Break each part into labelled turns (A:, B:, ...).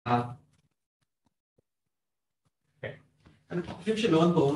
A: אנחנו חושבים שמאוד ברור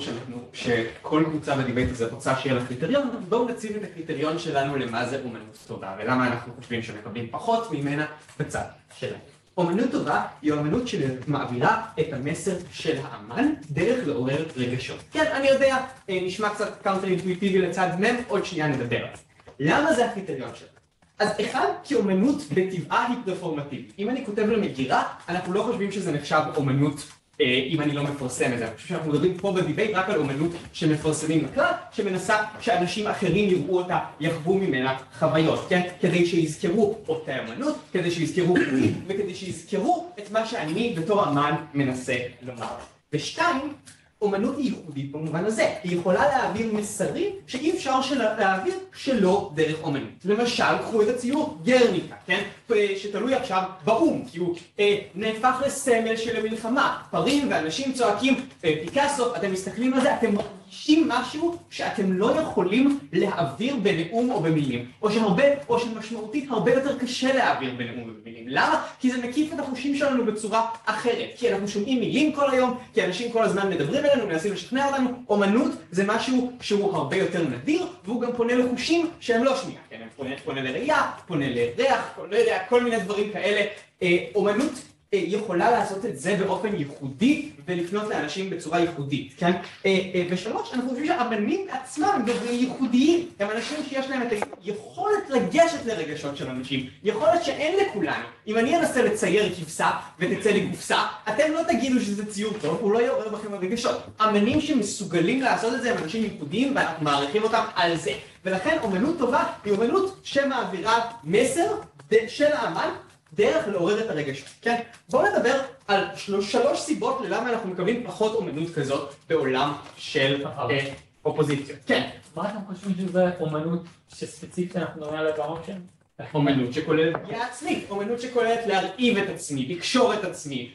A: שכל קבוצה בדיבייט הזה רוצה שיהיה לה קריטריון, בואו נציב את הקריטריון שלנו למה זה אומנות טובה, ולמה אנחנו חושבים שמקבלים פחות ממנה בצד שלנו. אומנות טובה היא אומנות שמעבירה את המסר של האמן דרך לעורר רגשות. כן, אני יודע, נשמע קצת קאונטר אינטואיטיבי לצד מם, עוד שנייה נדבר על זה. למה זה הקריטריון שלנו? אז אחד, כי אומנות בטבעה היא פרפורמטיבית. אם אני כותב למגירה, אנחנו לא חושבים שזה נחשב אומנות אם אני לא מפרסם את זה. אני חושב שאנחנו מדברים פה בדיבייט רק על אומנות שמפרסמים לכלל, שמנסה שאנשים אחרים יראו אותה, יחוו ממנה חוויות, כן? כדי שיזכרו אותה אומנות, כדי שיזכרו אותי, וכדי שיזכרו את מה שאני בתור אמן מנסה לומר. ושתיים, אומנות היא ייחודית במובן הזה. היא יכולה להעביר מסרים שאי אפשר להעביר שלא דרך אומנות. למשל, קחו את הציור גרניקה, כן? שתלוי עכשיו באום, כי הוא נהפך לסמל של המלחמה. פרים ואנשים צועקים, פיקאסו, אתם מסתכלים על זה, אתם מרגישים משהו שאתם לא יכולים להעביר בנאום או במילים. או שמשמעותית הרבה יותר קשה להעביר בנאום ובמילים. למה? כי זה מקיף את החושים שלנו בצורה אחרת. כי אנחנו שומעים מילים כל היום, כי אנשים כל הזמן מדברים אלינו, מנסים לשכנע אותנו. אומנות זה משהו שהוא הרבה יותר נדיר, והוא גם פונה לחושים שהם לא שמיעה. כן, פונה לראייה, פונה לריח, כל מיני דברים כאלה. אומנות יכולה לעשות את זה באופן ייחודי ולפנות לאנשים בצורה ייחודית, כן? ושלוש, אנחנו חושבים שהאמנים עצמם גם ייחודיים, הם אנשים שיש להם את היכולת לגשת לרגשות של אנשים, יכולת שאין לכולנו. אם אני אנסה לצייר כבשה ותצא לי קופסה, אתם לא תגידו שזה ציור טוב, הוא לא יעורר בכם הרגשות. אמנים שמסוגלים לעשות את זה הם אנשים ייחודיים ואנחנו מעריכים אותם על זה. ולכן אומנות טובה היא אומנות שמעבירה מסר של האמן דרך לעורר את הרגשות, כן? בואו נדבר על שלוש סיבות ללמה אנחנו מקבלים פחות אומנות כזאת בעולם של אופוזיציות. כן.
B: מה אתם חושבים שזה אומנות שספציפית אנחנו נראה עליה באופן?
A: אומנות שכוללת פגיעה עצמית, אומנות שכוללת להרעיב את עצמי, לקשור את עצמי,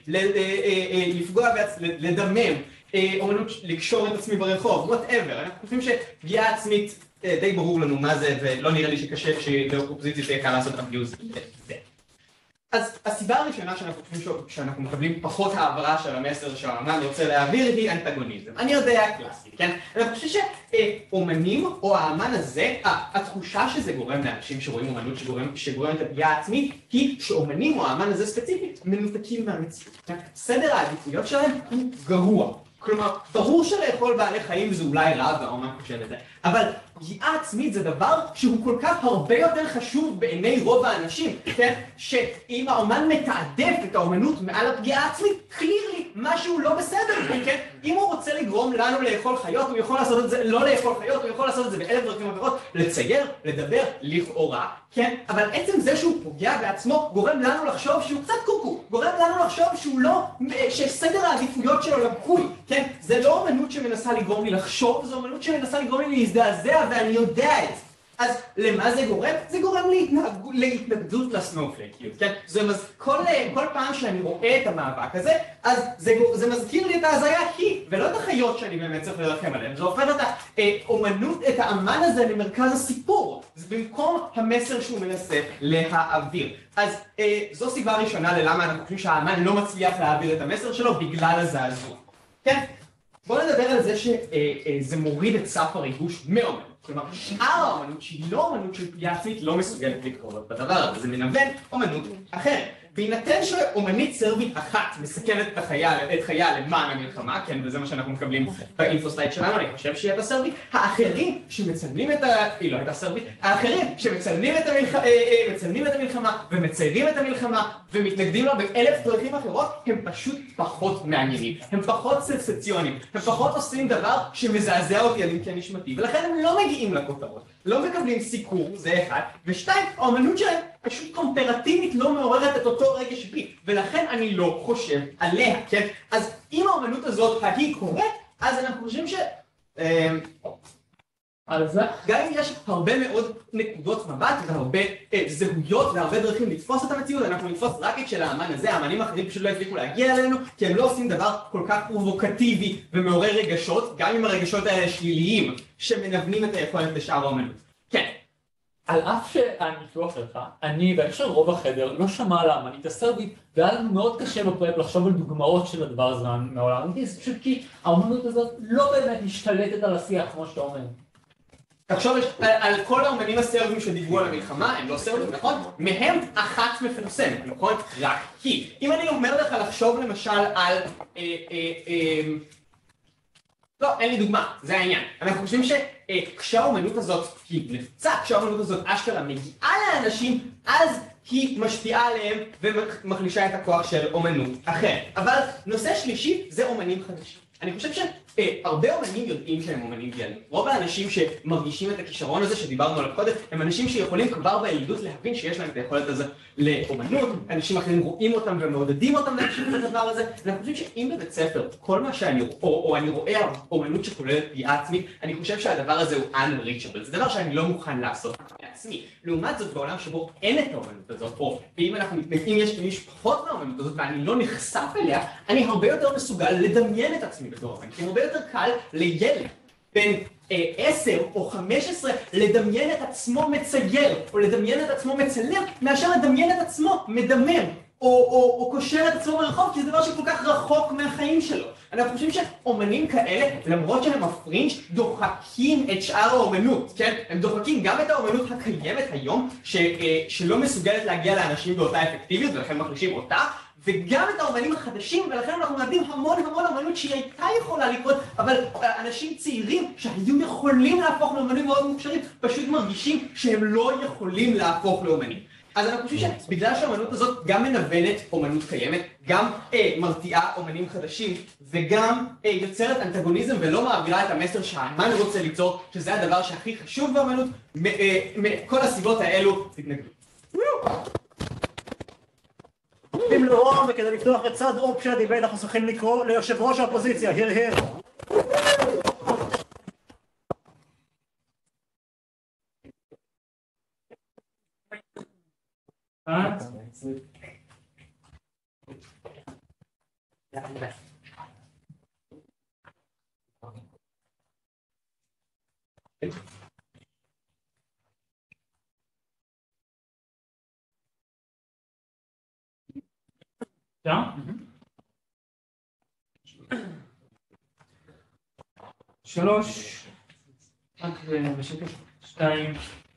A: לפגוע בעצמי, לדמם, אומנות לקשור את עצמי ברחוב, whatever. אנחנו חושבים שפגיעה עצמית די ברור לנו מה זה, ולא נראה לי שקשה שלאופוזיציה תהיה קל לעשות אביוז לזה. אז הסיבה הראשונה שאנחנו חושבים שאנחנו מקבלים פחות העברה של המסר שהאמן רוצה להעביר היא אנטגוניזם. אני יודע קלאסי, כן? אני חושב שאומנים או האמן הזה, התחושה שזה גורם לאנשים שרואים אומנות שגורם את הפגיעה העצמית, היא שאומנים או האמן הזה ספציפית מנותקים מהמציאות. סדר העדיפויות שלהם הוא גרוע. כלומר, ברור שלאכול בעלי חיים זה אולי רע והאומן חושב את זה, אבל פגיעה עצמית זה דבר שהוא כל כך הרבה יותר חשוב בעיני רוב האנשים, כן? שאם האומן מתעדף את האומנות מעל הפגיעה העצמית, קלירלי, משהו לא בסדר, כן? אם הוא רוצה לגרום לנו לאכול חיות, הוא יכול לעשות את זה, לא לאכול חיות, הוא יכול לעשות את זה באלף דרכים אחרות, לצייר, לדבר, לכאורה, כן? אבל עצם זה שהוא פוגע בעצמו גורם לנו לחשוב שהוא קצת קוקו, גורם לנו לחשוב שהוא לא, שסדר העדיפויות שלו לקוי, כן? זה לא אומנות שמנסה לגרום לי לחשוב, זו אומנות שמנסה לגרום לי להזדעזע ואני יודע את זה. אז למה זה גורם? זה גורם להתנגדות לסנופלקיות, כן? כל פעם שאני רואה את המאבק הזה, אז זה מזכיר לי את ההזיה היא, ולא את החיות שאני באמת צריך לרחם עליהן. זה הופך את האומנות, את האמן הזה למרכז הסיפור. זה במקום המסר שהוא מנסה להעביר. אז זו סיבה ראשונה ללמה אנחנו חושבים שהאמן לא מצליח להעביר את המסר שלו בגלל הזעזוע. כן? בואו נדבר על זה שזה מוריד את סף הריגוש מאומנות. כלומר, שאר האומנות שהיא לא אומנות של פגיעה עצמית לא מסוגלת לקרוא בדבר הזה, זה מנוון אומנות אחרת. בהינתן שאומנית סרבית אחת מסכנת את חייה למען המלחמה, כן, וזה מה שאנחנו מקבלים באינפוסלייד שלנו, אני חושב שהיא הייתה סרבית, האחרים שמצלמים את היא לא הייתה סרבית, האחרים שמצלמים את המלחמה ומציירים את המלחמה ומתנגדים לה באלף דרכים אחרות, הם פשוט פחות מעניינים, הם פחות סנסציוניים, הם פחות עושים דבר שמזעזע אותי על עמקי נשמתי, ולכן הם לא מגיעים לכותרות, לא מקבלים סיקור, זה אחד, ושתיים, האמנות שלהם פשוט קומפרטיבית לא מעוררת את אותו רגש בי, ולכן אני לא חושב עליה, כן? אז אם האמנות הזאת היא קורית, אז אנחנו חושבים גם אם יש הרבה מאוד נקודות מבט והרבה זהויות והרבה דרכים לתפוס את המציאות, אנחנו נתפוס רק את של האמן הזה, האמנים האחרים פשוט לא הצליחו להגיע אלינו, כי הם לא עושים דבר כל כך פרובוקטיבי ומעורר רגשות, גם אם הרגשות האלה שליליים שמנוונים את היכולת לשאר האמנות. כן.
B: על אף שהניתוח שלך, אני ואני רוב החדר לא שמע על האמנית הסרבית, והיה לנו מאוד קשה בפרק לחשוב על דוגמאות של הדבר הזה מהעולם, זה פשוט כי האמנות הזאת לא באמת משתלטת על השיח כמו שאתה אומר.
A: תחשוב על כל האמנים הסרבים שדיברו על המלחמה, הם לא סרבים, נכון? מהם אחת מפורסמת, נכון? רק כי. אם אני אומר לך לחשוב למשל על... לא, אין לי דוגמה, זה העניין. אנחנו חושבים שכשהאמנות הזאת היא נפצה, כשהאמנות הזאת אשכרה מגיעה לאנשים, אז היא משפיעה עליהם ומחלישה את הכוח של אומנות אחרת. אבל נושא שלישי זה אומנים חדשים. אני חושב שהרבה אומנים יודעים שהם אומנים גאונים. רוב האנשים שמרגישים את הכישרון הזה שדיברנו עליו קודם, הם אנשים שיכולים כבר בילדות להבין שיש להם את היכולת הזה לאומנות, אנשים אחרים רואים אותם ומעודדים אותם להמשיך את הדבר הזה, ואני חושב שאם בבית ספר, כל מה שאני רואה, או אני רואה אומנות שכוללת פגיעה עצמית, אני חושב שהדבר הזה הוא unreachable, זה דבר שאני לא מוכן לעשות לעצמי. לעומת זאת, בעולם שבו אין את האומנות הזאת, או אם יש פחות מהאומנות הזאת ואני לא נחשף אליה, אני הרבה יותר מסוגל לדמיין את עצמי בתור אומן, כי הרבה יותר קל לילד בין 10 או 15 לדמיין את עצמו מצייר, או לדמיין את עצמו מצלם, מאשר לדמיין את עצמו מדמם, או קושר את עצמו ברחוב, כי זה דבר שכל כך רחוק מהחיים שלו. אנחנו חושבים שאומנים כאלה, למרות שהם הפרינג', דוחקים את שאר האומנות, כן? הם דוחקים גם את האומנות הקיימת היום, שלא מסוגלת להגיע לאנשים באותה אפקטיביות, ולכן מחלישים אותה, וגם את האומנים החדשים, ולכן אנחנו מאבדים המון אומנות שהיא הייתה יכולה לקרות, אבל אנשים צעירים שהיו יכולים להפוך לאומנים מאוד מוכשרים, פשוט מרגישים שהם לא יכולים להפוך לאומנים. אז אנחנו חושבים שבגלל שהאומנות הזאת גם מנוונת אומנות קיימת, גם מרתיעה אומנים חדשים, וגם יוצרת אנטגוניזם ולא מעבירה את המסר שהאמן רוצה ליצור, שזה הדבר שהכי חשוב באומנות, מכל הסיבות האלו תתנגדו.
C: במלואו, וכדי לפתוח את צד אופציה דיבייט אנחנו צריכים לקרוא ליושב ראש האופוזיציה, היר.
D: שלוש, רק בשקט, 2.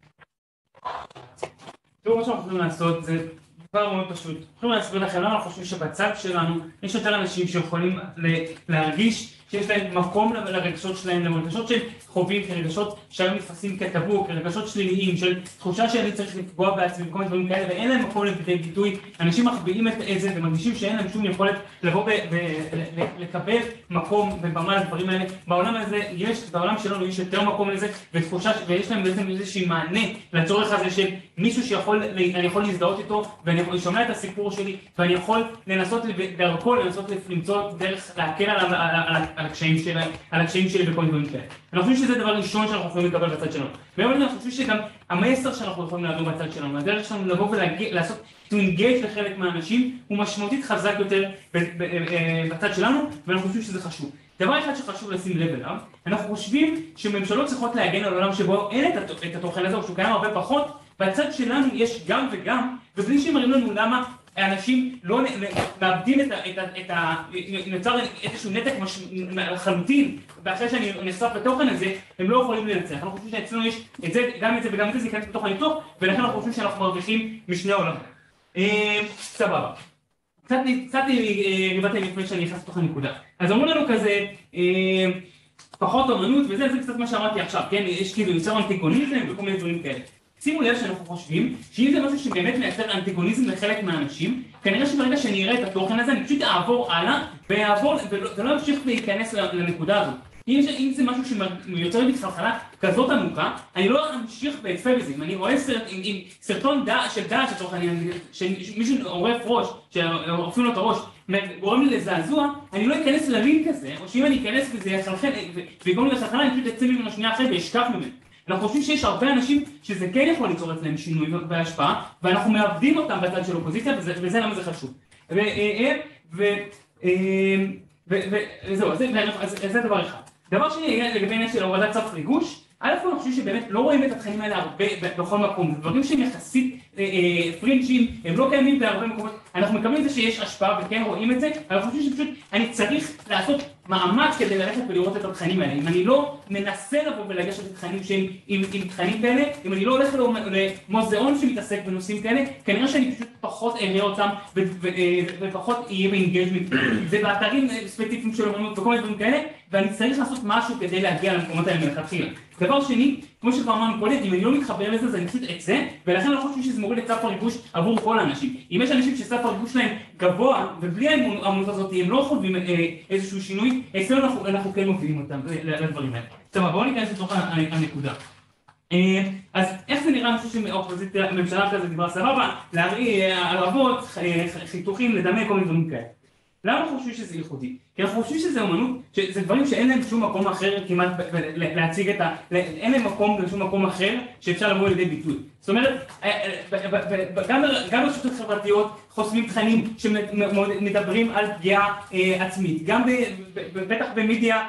D: תראו מה שאנחנו יכולים לעשות, זה דבר מאוד פשוט. יכולים להסביר לכם למה אנחנו חושבים שבצד שלנו יש יותר אנשים שיכולים להרגיש שיש להם מקום לרגשות שלהם, לרגשות של חווים, כרגשות שהיום נתפסים כטאבו, כרגשות שליליים, של תחושה שאני צריך לפגוע בעצמי וכל מיני דברים כאלה, ואין להם מקום לבטא ביטוי. אנשים מחביאים את זה ומרגישים שאין להם שום יכולת לבוא ולקבל מקום ובמה לדברים האלה. בעולם הזה בעולם שלנו יש יותר מקום לזה, ותחושה, ויש להם בעצם איזושהי מענה לצורך הזה של מישהו שאני יכול להזדהות איתו, ואני שומע את הסיפור שלי, ואני יכול לנסות דרכו, לנסות למצוא דרך להקל על הקשיים שלי וכל דברים כאלה. אני חושב שזה דבר ראשון שאנחנו יכולים לקבל בצד שלנו. ואני חושב שגם המסר שאנחנו יכולים להעביר בצד שלנו, הדרך שלנו לבוא ולעשות, to engage לחלק מהאנשים, הוא משמעותית חזק יותר בצד שלנו, ואנחנו חושבים שזה חשוב. דבר אחד שחשוב לשים לב אליו, אנחנו חושבים שממשלות צריכות להגן על עולם שבו אין את התוכן הזה, או שהוא קיים הרבה פחות, בצד שלנו יש גם וגם, ובלי שמראים לנו למה האנשים לא מאבדים נוצר איזשהו נתק חלוטין, ואחרי שאני נחשף בתוכן הזה, הם לא יכולים לנצח. אנחנו חושבים שאצלנו יש את זה, גם את זה וגם את זה, זה ייכנס בתוך הניתוח, ולכן אנחנו חושבים שאנחנו מרוויחים משני העולם. סבבה. קצת ריבתם לפני שאני נכנס לתוך הנקודה. אז אמרו לנו כזה, פחות אומנות, וזה קצת מה שאמרתי עכשיו, כן? יש כאילו יוצר אנטגוניזם וכל מיני דברים כאלה. שימו לב שאנחנו חושבים שאם זה משהו שבאמת מייצר אנטגוניזם לחלק מהאנשים, כנראה שברגע שאני אראה את התוכן הזה, אני פשוט אעבור הלאה, ולא אמשיך להיכנס לנקודה הזאת. אם זה משהו שיוצר לי חלחלה כזאת עמוקה, אני לא אמשיך ואצפה בזה. אם אני רואה סרטון של דעת שצורך העניין, שמישהו עורף ראש, שעורפים לו את הראש, גורם לי לזעזוע, אני לא אכנס ללינק הזה, או שאם אני אכנס וזה יחלחל, ויגרום לי לחלחלה, אני פשוט אצא ממנו שנייה אחרת ואשכח ממנו. אנחנו חושבים שיש הרבה אנשים שזה כן יכול ליצור אצלם שינוי והשפעה, ואנחנו מאבדים אותם בצד של אופוזיציה, וזה למה זה חשוב. וזהו, אז זה דבר אחד. דבר שני, לגבי עניין של הורדת סף ריגוש, א' כל אני חושב שבאמת לא רואים את התכנים האלה הרבה בכל מקום, דברים שהם יחסית פרינג'ים, הם לא קיימים בהרבה מקומות, אנחנו מקבלים את זה שיש השפעה וכן רואים את זה, אבל אני חושב שפשוט אני צריך לעשות מאמץ כדי ללכת ולראות את התכנים האלה, אם אני לא מנסה לבוא ולגשת לתכנים שהם עם תכנים כאלה, אם אני לא הולך למוזיאון שמתעסק בנושאים כאלה, כנראה שאני פשוט פחות אראה אותם ופחות אהיה באינגייג'מנט, זה באתרים ספציפיים של אומנות וכל מיני דברים כאלה, ואני צריך לעשות משהו כדי להגיע למקומות האלה מלכתחילה. דבר שני, כמו שכבר אמרנו קודם, אם אני לא מתחבר לזה, אז אני פשוט אצא, ולכן אני חושב שזה מוריד את סף הריגוש עבור כל האנשים. אם יש אנשים שסף הריגוש שלהם גבוה, ובלי האמנות הזאת הם לא חושבים איזשהו שינוי, אצלנו אנחנו כן מובילים אותם לדברים האלה. טוב, בואו ניכנס לתוך הנקודה. אז איך זה נראה? אני חושב שהאופוזיציה, הממשלה כזה דיברה סבבה, להראי ערבות, חיתוכים, לדמה, כל מיני דברים כאלה. למה אנחנו חושבים שזה ייחודי? כי אנחנו חושבים שזה אומנות, שזה דברים שאין להם שום מקום אחר כמעט להציג את אין להם מקום בשום מקום אחר שאפשר לבוא לידי ביטוי. זאת אומרת, גם ברשתות חברתיות חושפים תכנים שמדברים על פגיעה עצמית. גם בטח במדיה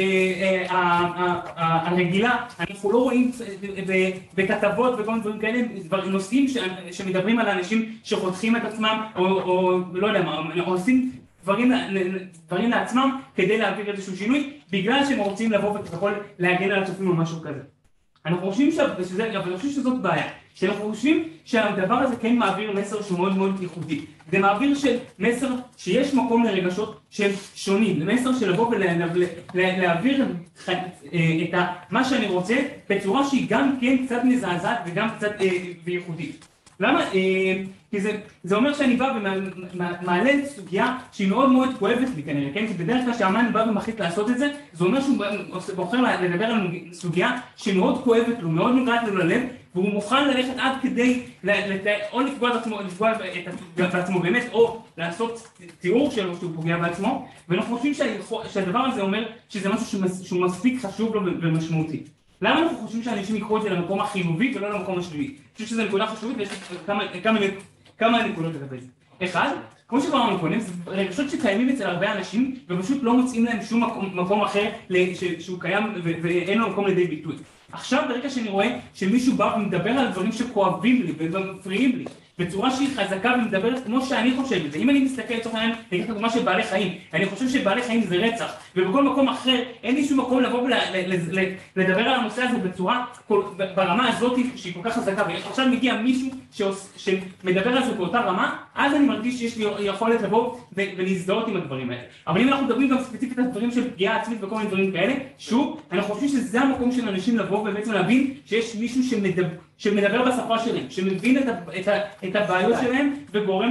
D: הרגילה, אנחנו לא רואים בכתבות וכל מיני דברים כאלה, נושאים שמדברים על אנשים שחותכים את עצמם, או לא יודע מה, עושים דברים לעצמם כדי להעביר איזשהו שינוי, בגלל שהם רוצים לבוא וכביכול להגן על הצופים או משהו כזה. אנחנו חושבים שזאת בעיה, שאנחנו חושבים שהדבר הזה כן מעביר מסר שהוא מאוד מאוד ייחודי. זה מעביר של מסר שיש מקום לרגשות שהם שונים, זה מסר של לבוא ולהעביר את מה שאני רוצה בצורה שהיא גם כן קצת מזעזעת וגם קצת וייחודית. למה? כי זה אומר שאני בא ומעלה סוגיה שהיא מאוד מאוד כואבת לי כנראה, כן? כי בדרך כלל שהאמן בא ומחליט לעשות את זה, זה אומר שהוא בוחר לדבר על סוגיה שמאוד כואבת לו, מאוד נוגעת לו ללב, והוא מוכן ללכת עד כדי או לפגוע בעצמו באמת, או לעשות תיאור שלו שהוא פוגע בעצמו, ואנחנו חושבים שהדבר הזה אומר שזה משהו שהוא מספיק חשוב לו ומשמעותי. למה אנחנו חושבים שאנשים יקחו את זה למקום החיובי ולא למקום השלילי? אני חושב שזו נקודה חשובית ויש כמה נקודות לגבי זה. אחד, כמו שכבר אמרנו קודם, זה רגשות שקיימים אצל הרבה אנשים ופשוט לא מוצאים להם שום מקום אחר שהוא קיים ואין לו מקום לידי ביטוי. עכשיו ברגע שאני רואה שמישהו בא ומדבר על דברים שכואבים לי ומפריעים לי בצורה שהיא חזקה ומדברת כמו שאני חושב את זה. אם אני מסתכל לצורך העניין, אני אגיד דוגמה של בעלי חיים. אני חושב שבעלי חיים זה רצח, ובכל מקום אחר אין לי שום מקום לבוא ולדבר על הנושא הזה בצורה, ברמה הזאת שהיא כל כך חזקה, ועכשיו מגיע מישהו שמדבר על זה באותה רמה, אז אני מרגיש שיש לי יכולת לבוא ולהזדהות עם הדברים האלה. אבל אם אנחנו מדברים גם ספציפית על דברים של פגיעה עצמית וכל מיני דברים כאלה, שוב, אנחנו חושבים שזה המקום של אנשים לבוא ובעצם להבין שיש מישהו שמדבר בשפה שלהם, שמבין את הבעיות שלהם וגורם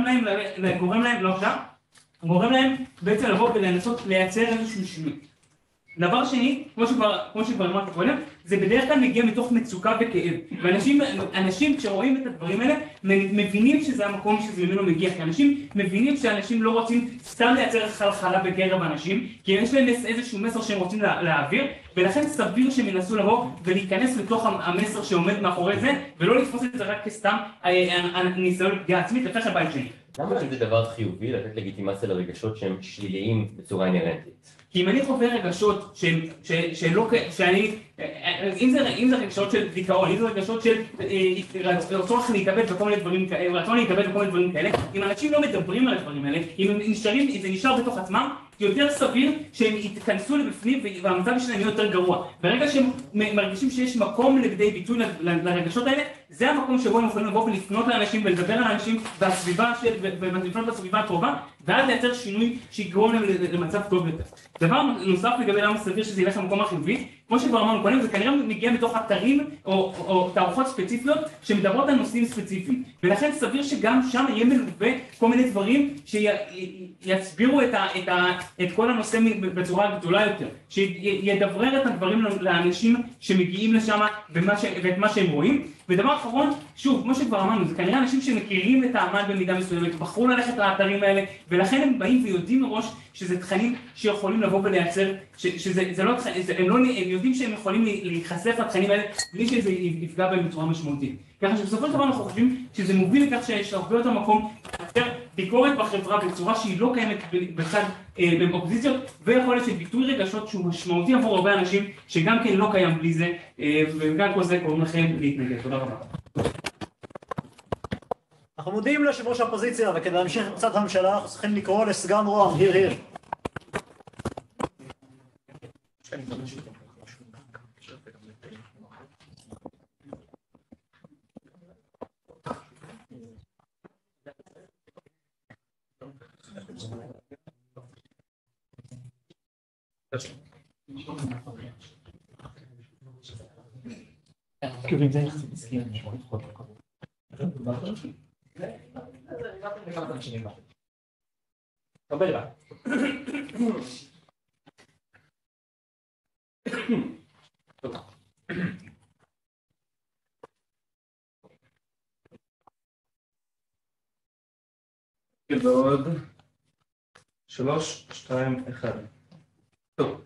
D: להם בעצם לבוא ולנסות לייצר איזשהו שינוי. דבר שני, כמו שכבר אמרתי קודם, זה בדרך כלל מגיע מתוך מצוקה וכאב. ואנשים כשרואים את הדברים האלה, מבינים שזה המקום שזה ממנו מגיע. כי אנשים מבינים שאנשים לא רוצים סתם לייצר חלחלה בקרב אנשים, כי יש להם איזשהו מסר שהם רוצים להעביר, ולכן סביר שהם ינסו לבוא ולהיכנס לתוך המסר שעומד מאחורי זה, ולא לתפוס את זה רק כסתם ניסיון לפגיעה עצמית, לפתח הבית שני.
E: למה זה דבר חיובי לתת לגיטימציה לרגשות שהם שליליים בצורה אינרנטית?
D: כי אם אני חווה רגשות אם זה רגשות של דיכאון, אם זה רגשות של רצון להיקבל וכל מיני דברים כאלה, אם אנשים לא מדברים על הדברים האלה, אם זה נשאר בתוך עצמם, יותר סביר שהם יתכנסו לבפנים והמצב שלהם יהיה יותר גרוע. ברגע שהם מרגישים שיש מקום לידי ביטוי לרגשות האלה, זה המקום שבו הם יכולים לבוא ולפנות לאנשים ולדבר על אנשים ולפנות בסביבה הקרובה, ואז לייצר שינוי שיגרום להם למצב טוב יותר. דבר נוסף לגבי למה סביר שזה ילך למקום החיובי, כמו שכבר אמרנו קודם, זה כנראה מגיע מתוך אתרים או תערוכות ספציפיות שמדברות על נושאים ספציפיים. ולכן סביר שגם שם יהיה מלווה כל מיני דברים שיסבירו את כל הנושא בצורה גדולה יותר. שידברר את הדברים לאנשים שמגיעים לשם ואת מה שהם רואים. ודבר אחרון, שוב, כמו שכבר אמרנו, זה כנראה אנשים שמכירים את האמן במידה מסוימת, בחרו ללכת לאתרים האלה, ולכן הם באים ויודעים מראש שזה תכנים שיכולים לבוא ולייצר, הם יודעים שהם יכולים להיחשף לתכנים האלה, בלי שזה יפגע בהם בצורה משמעותית. ככה שבסופו של דבר אנחנו חושבים שזה מוביל לכך שיש הרבה יותר מקום ביקורת בחברה בצורה שהיא לא קיימת בצד באופוזיציות, ויכול להיות שביטוי רגשות שהוא משמעותי עבור הרבה אנשים שגם כן לא קיים בלי זה, וגם כל זה קוראים לכם להתנגד. תודה רבה.
C: אנחנו מודיעים ליושב ראש האופוזיציה, וכדי להמשיך קצת הממשלה, אנחנו צריכים לקרוא לסגן רוה"מ, היר.
F: בעוד 3, 2, 1. טוב.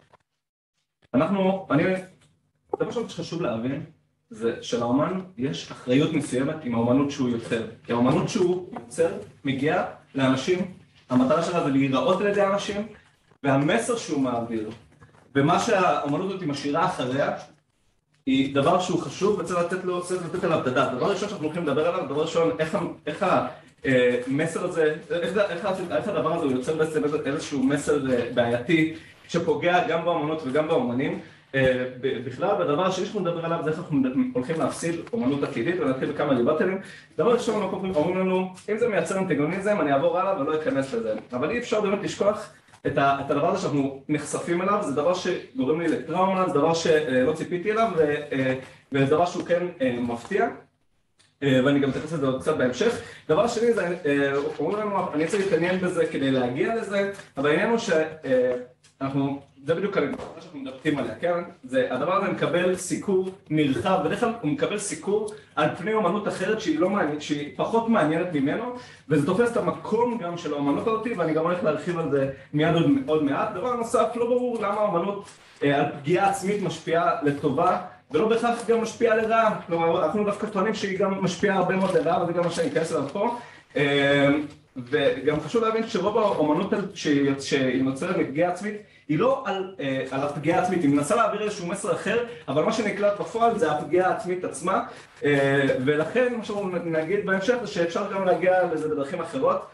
F: זה משהו שחשוב להבין, זה שלאומן יש אחריות מסוימת עם האומנות שהוא יוצר. כי האומנות שהוא יוצר מגיעה לאנשים, המטרה שלה זה להיראות על ידי האנשים, והמסר שהוא מעביר, ומה שהאומנות הזאת משאירה אחריה, היא דבר שהוא חשוב וצריך לתת עליו את הדעת. דבר ראשון שאנחנו הולכים לדבר עליו, דבר ראשון, איך המסר הזה, איך הדבר הזה הוא יוצר בעצם איזשהו מסר בעייתי, שפוגע גם באומנות וגם באומנים. בכלל, בדבר שיש לנו לדבר עליו זה איך אנחנו הולכים להפסיד אומנות עתידית, ונתחיל בכמה דיבטלים. דבר ראשון, אומרים לנו, אם זה מייצר אנטגוניזם, אני אעבור הלאה ולא אכנס לזה. אבל אי אפשר באמת לשכוח את הדבר הזה שאנחנו נחשפים אליו, זה דבר שגורם לי לטראומה, זה דבר שלא ציפיתי אליו, וזה דבר שהוא כן מפתיע. ואני גם אתייחס לזה עוד קצת בהמשך. דבר שני, אומרים לנו, אני צריך להתעניין בזה כדי להגיע לזה, אבל העניין הוא זה בדיוק הנקודה שאנחנו מדברים עליה, כן? הדבר הזה מקבל סיקור נרחב, בדרך כלל הוא מקבל סיקור על פני אומנות אחרת שהיא פחות מעניינת ממנו, וזה תופס את המקום גם של האומנות הזאת, ואני גם הולך להרחיב על זה מיד עוד מעט. דבר נוסף, לא ברור למה האומנות על פגיעה עצמית משפיעה לטובה, ולא בהכרח גם משפיעה לרעה. כלומר, אנחנו דווקא טוענים שהיא גם משפיעה הרבה מאוד לרעה, וזה גם מה שאני אכנס אליו פה. וגם חשוב להבין שרוב האומנות שהיא נוצרת מפגיעה עצמית, היא לא על הפגיעה העצמית, היא מנסה להעביר איזשהו מסר אחר, אבל מה שנקלט בפועל זה הפגיעה העצמית עצמה, ולכן מה שאנחנו נגיד בהמשך זה שאפשר גם להגיע לזה בדרכים אחרות,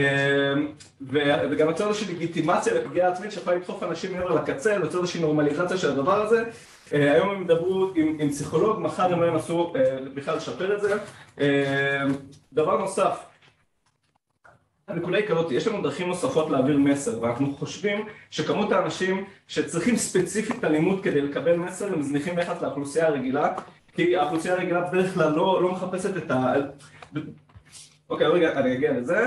F: וגם יוצר איזושהי לגיטימציה לפגיעה עצמית שיכולה לדחוף אנשים מעבר לקצה, יוצר איזושהי נורמליזציה של הדבר הזה. היום הם ידברו עם פסיכולוג, מחר הם לא ינסו בכלל לשפר את זה. דבר נוסף, הנקודה היא כזאת, יש לנו דרכים נוספות להעביר מסר, ואנחנו חושבים שכמות האנשים שצריכים ספציפית אלימות כדי לקבל מסר, הם זניחים ביחס לאוכלוסייה הרגילה, כי האוכלוסייה הרגילה בדרך כלל לא מחפשת את ה... אוקיי, רגע, אני אגיע לזה.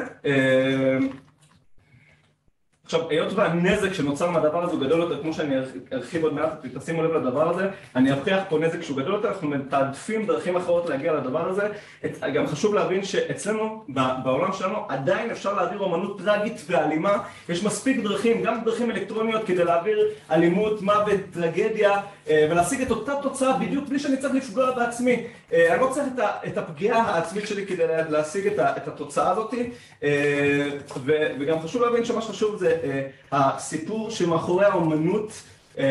F: עכשיו, היות והנזק שנוצר מהדבר הזה הוא גדול יותר, כמו שאני ארחיב עוד מעט, תשימו לב לדבר הזה, אני אבחיח פה נזק שהוא גדול יותר, אנחנו מתעדפים דרכים אחרות להגיע לדבר הזה. גם חשוב להבין שאצלנו, בעולם שלנו, עדיין אפשר להעביר אומנות טרגית ואלימה, יש מספיק דרכים, גם דרכים אלקטרוניות כדי להעביר אלימות, מוות, טרגדיה, ולהשיג את אותה תוצאה בדיוק בלי שאני צריך לפגוע בעצמי. אני לא צריך את הפגיעה העצמית שלי כדי להשיג את התוצאה הזאת, וגם חשוב להבין שמה שחשוב זה הסיפור שמאחורי האומנות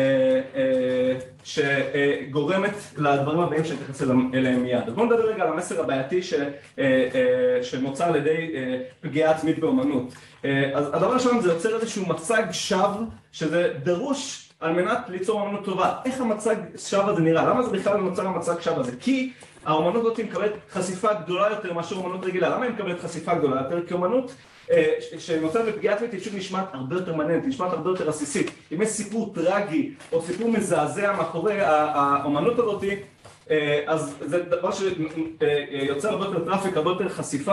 F: שגורמת לדברים הבאים שנתייחס אליהם מיד. אז בואו נדבר רגע על המסר הבעייתי שנוצר על ידי פגיעה עצמית באומנות. אז הדבר הראשון זה יוצר איזשהו מצג שווא שזה דרוש על מנת ליצור אומנות טובה. איך המצג שווא הזה נראה? למה זה בכלל נוצר המצג שווא הזה? כי האומנות הזאת מקבלת חשיפה גדולה יותר מאשר אומנות רגילה. למה היא מקבלת חשיפה גדולה יותר? כי אומנות שנוצרת בפגיעה עצמית היא פשוט נשמעת הרבה יותר מעניינת, נשמעת הרבה יותר עסיסית. אם יש סיפור טרגי או סיפור מזעזע מאחורי האומנות הזאת, אז זה דבר שיוצר הרבה יותר טראפיק, הרבה יותר חשיפה,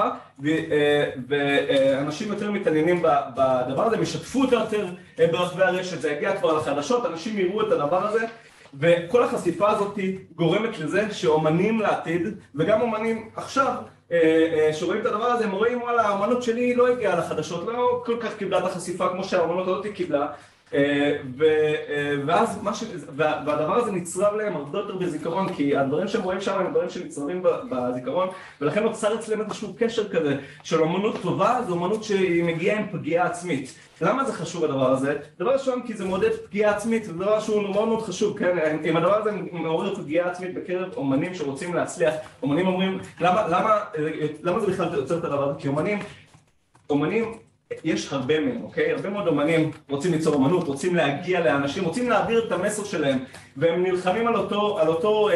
F: ואנשים יותר מתעניינים בדבר הזה, משתפו אותה יותר ברחבי הרשת, זה יגיע כבר לחדשות, אנשים יראו את הדבר הזה, וכל החשיפה הזאת גורמת לזה שאומנים לעתיד, וגם אומנים עכשיו, שרואים את הדבר הזה, הם רואים, וואלה, האומנות שלי לא הגיעה לחדשות, לא כל כך קיבלה את החשיפה כמו שהאומנות הזאת קיבלה, ואז והדבר הזה נצרב להם הרבה יותר בזיכרון, כי הדברים שהם רואים שם הם דברים שנצרבים בזיכרון, ולכן נוצר אצלם איזשהו קשר כזה של אומנות טובה, זו אומנות שהיא מגיעה עם פגיעה עצמית. למה זה חשוב הדבר הזה? דבר ראשון כי זה מודד פגיעה עצמית, זה דבר שהוא מאוד מאוד חשוב, כן? אם הדבר הזה מעורר פגיעה עצמית בקרב אומנים שרוצים להצליח, אומנים אומרים, למה זה בכלל יוצר את הדבר הזה? כי אומנים יש הרבה מהם, אוקיי? הרבה מאוד אומנים רוצים ליצור אומנות, רוצים להגיע לאנשים, רוצים להעביר את המסר שלהם, והם נלחמים על אותו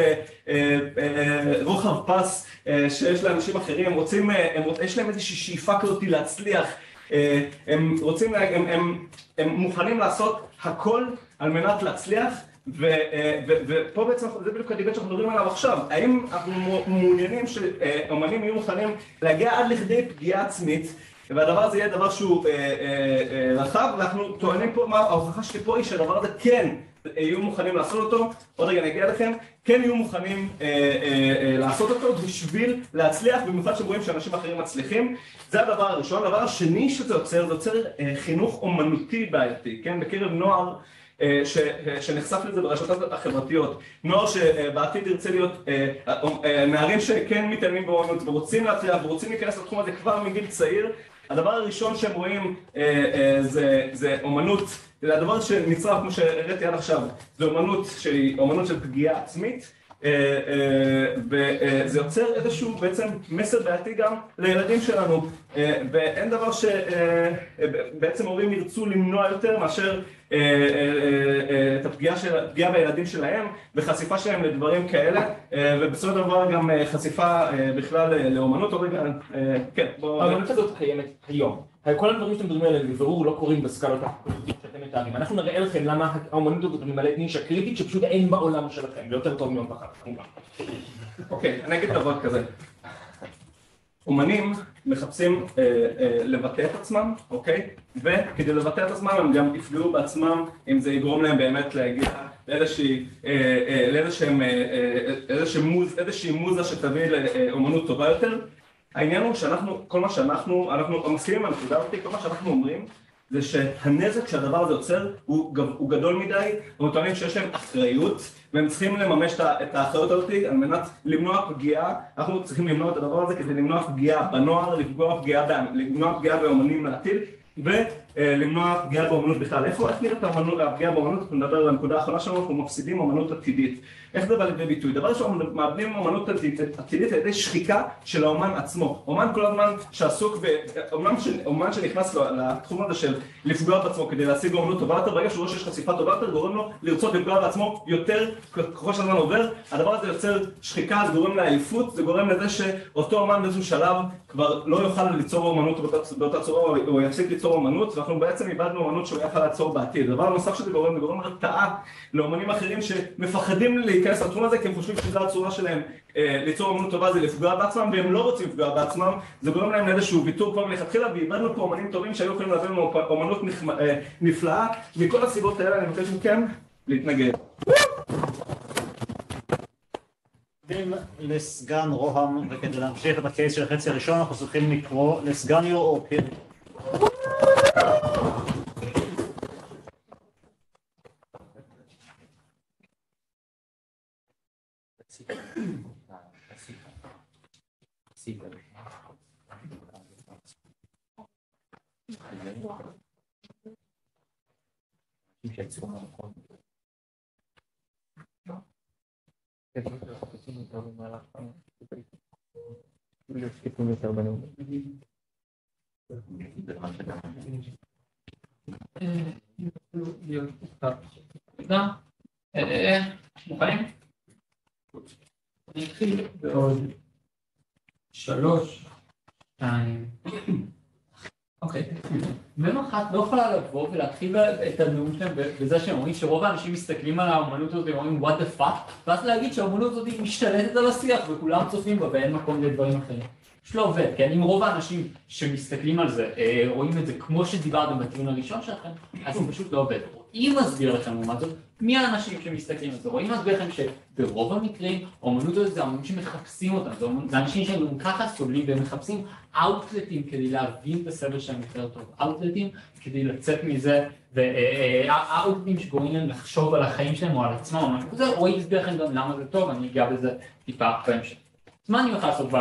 F: רוחב פס שיש לאנשים אחרים, יש להם איזושהי שאיפה כזאת להצליח, הם מוכנים לעשות הכל על מנת להצליח, ופה בעצם זה בדיוק הדיבט שאנחנו מדברים עליו עכשיו. האם אנחנו מעוניינים שאומנים יהיו מוכנים להגיע עד לכדי פגיעה עצמית, והדבר הזה יהיה דבר שהוא רחב, ואנחנו טוענים פה, ההוכחה שלי פה היא שהדבר הזה כן יהיו מוכנים לעשות אותו, עוד רגע נגיע לכם, כן יהיו מוכנים לעשות אותו בשביל להצליח, במיוחד שרואים שאנשים אחרים מצליחים. זה הדבר הראשון. הדבר השני שזה יוצר, זה יוצר חינוך אומנותי בעייתי, כן? בקרב נוער שנחשף לזה ברשתות החברתיות, נוער שבעתיד ירצה להיות נערים שכן מתעניינים באומנות ורוצים להצליח ורוצים להיכנס לתחום הזה כבר מגיל צעיר. הדבר הראשון שהם רואים זה אומנות, זה הדבר שנצרף כמו שהראיתי עד עכשיו, זה אומנות של פגיעה עצמית, וזה יוצר איזשהו בעצם מסר בעייתי גם לילדים שלנו, ואין דבר שבעצם הורים ירצו למנוע יותר מאשר את הפגיעה בילדים שלהם וחשיפה שלהם לדברים כאלה, ובסופו של דבר גם חשיפה בכלל לאומנות. כן,
G: האומנות הזאת קיימת היום. כל הדברים שאתם מדברים עליהם בבירור לא קורים בסקלות הפוליטית שאתם מתארים. אנחנו נראה לכם למה האומנות הזאת ממלאת נישה קריטית שפשוט אין בעולם שלכם, ויותר טוב מאוד בחר, כמובן.
F: אוקיי, אני אגיד דבר כזה. אומנים מחפשים לבטא את עצמם, אוקיי? וכדי לבטא את עצמם הם גם יפגעו בעצמם, אם זה יגרום להם באמת להגיע לאיזושהי מוזה שתביא לאומנות טובה יותר. העניין הוא כל מה שאנחנו מסכימים עם הנקודה אותי, כל מה שאנחנו אומרים זה שהנזק שהדבר הזה יוצר הוא גדול מדי, אנחנו טוענים שיש להם אחריות, והם צריכים לממש את האחריות הזאת על מנת למנוע פגיעה. אנחנו צריכים למנוע את הדבר הזה כדי למנוע פגיעה בנוער, למנוע פגיעה באומנים לעתיד, ולמנוע פגיעה באומנות בכלל. איך נראית הפגיעה באומנות? אנחנו נדבר על הנקודה האחרונה שלנו, אנחנו מפסידים אומנות עתידית. איך זה בא לידי ביטוי? דבר ראשון, מאבדים אומנות עתידית על ידי שחיקה של האומן עצמו. אומן כל הזמן שעסוק, אומן שנכנס לתחום הזה של לפגוע בעצמו כדי להשיג אומנות טובה יותר, ברגע שהוא רואה שיש חשיפה טובה יותר, גורם לו לרצות לפגוע בעצמו יותר ככל שהזמן עובר. הדבר הזה יוצר שחיקה, זה גורם לעייפות, זה גורם לזה שאותו אומן באיזשהו שלב כבר לא יוכל ליצור אומנות באותה צורה, או יפסיק ליצור אומנות, ואנחנו בעצם איבדנו אומנות שהוא יוכל לעצור בעתיד. הדבר הנוסף שזה גורם, זה גורם הרתעה לאומנים אחרים שמפחדים להיכנס לתחום הזה, כי הם חושבים שזו הצורה שלהם ליצור אומנות טובה, זה לפגוע בעצמם, והם לא רוצים לפגוע בעצמם. זה גורם להם לאיזשהו ויתור כבר מלכתחילה, ואיבדנו פה אומנים טובים שהיו יכולים להביא לנו אומנות נפלאה. מכל הסיבות האלה אני מבקש מכם להתנגד.
C: לסגן רוהם, וכדי להמשיך את הקייס של החצי הראשון אנחנו צריכים לקרוא לסגן יור אופיר.
B: מוכנים? אני אתחיל בעוד 3, 2. אוקיי. במחת לא יכולה לבוא ולהתחיל את הנאום שלהם בזה שהם אומרים שרוב האנשים מסתכלים על האומנות הזאת ואומרים what the fuck, ואז להגיד שהאומנות הזאת משתלטת על השיח וכולם צופים בה ואין מקום לדברים אחרים. שלא עובד, כן? אם רוב האנשים שמסתכלים על זה, רואים את זה כמו שדיברתם בטיעון הראשון שלכם, אז זה פשוט לא עובד. אם מסביר לכם לעומת זאת, מי האנשים שמסתכלים על זה? רואים מסביר לכם שברוב המקרים, האומנות הזאת זה האומנות שמחפשים אותם, זה אנשים שהם גם ככה סובלים והם מחפשים אאוטלטים כדי להבין את הסבל שלהם יותר טוב, אאוטלטים כדי לצאת מזה, והאאוטלטים שגורמים להם לחשוב על החיים שלהם או על עצמם או משהו כזה, רואי מסביר לכם גם למה זה טוב, אני אגע בזה טיפה בהמשך. אז מה אני הולך לעשות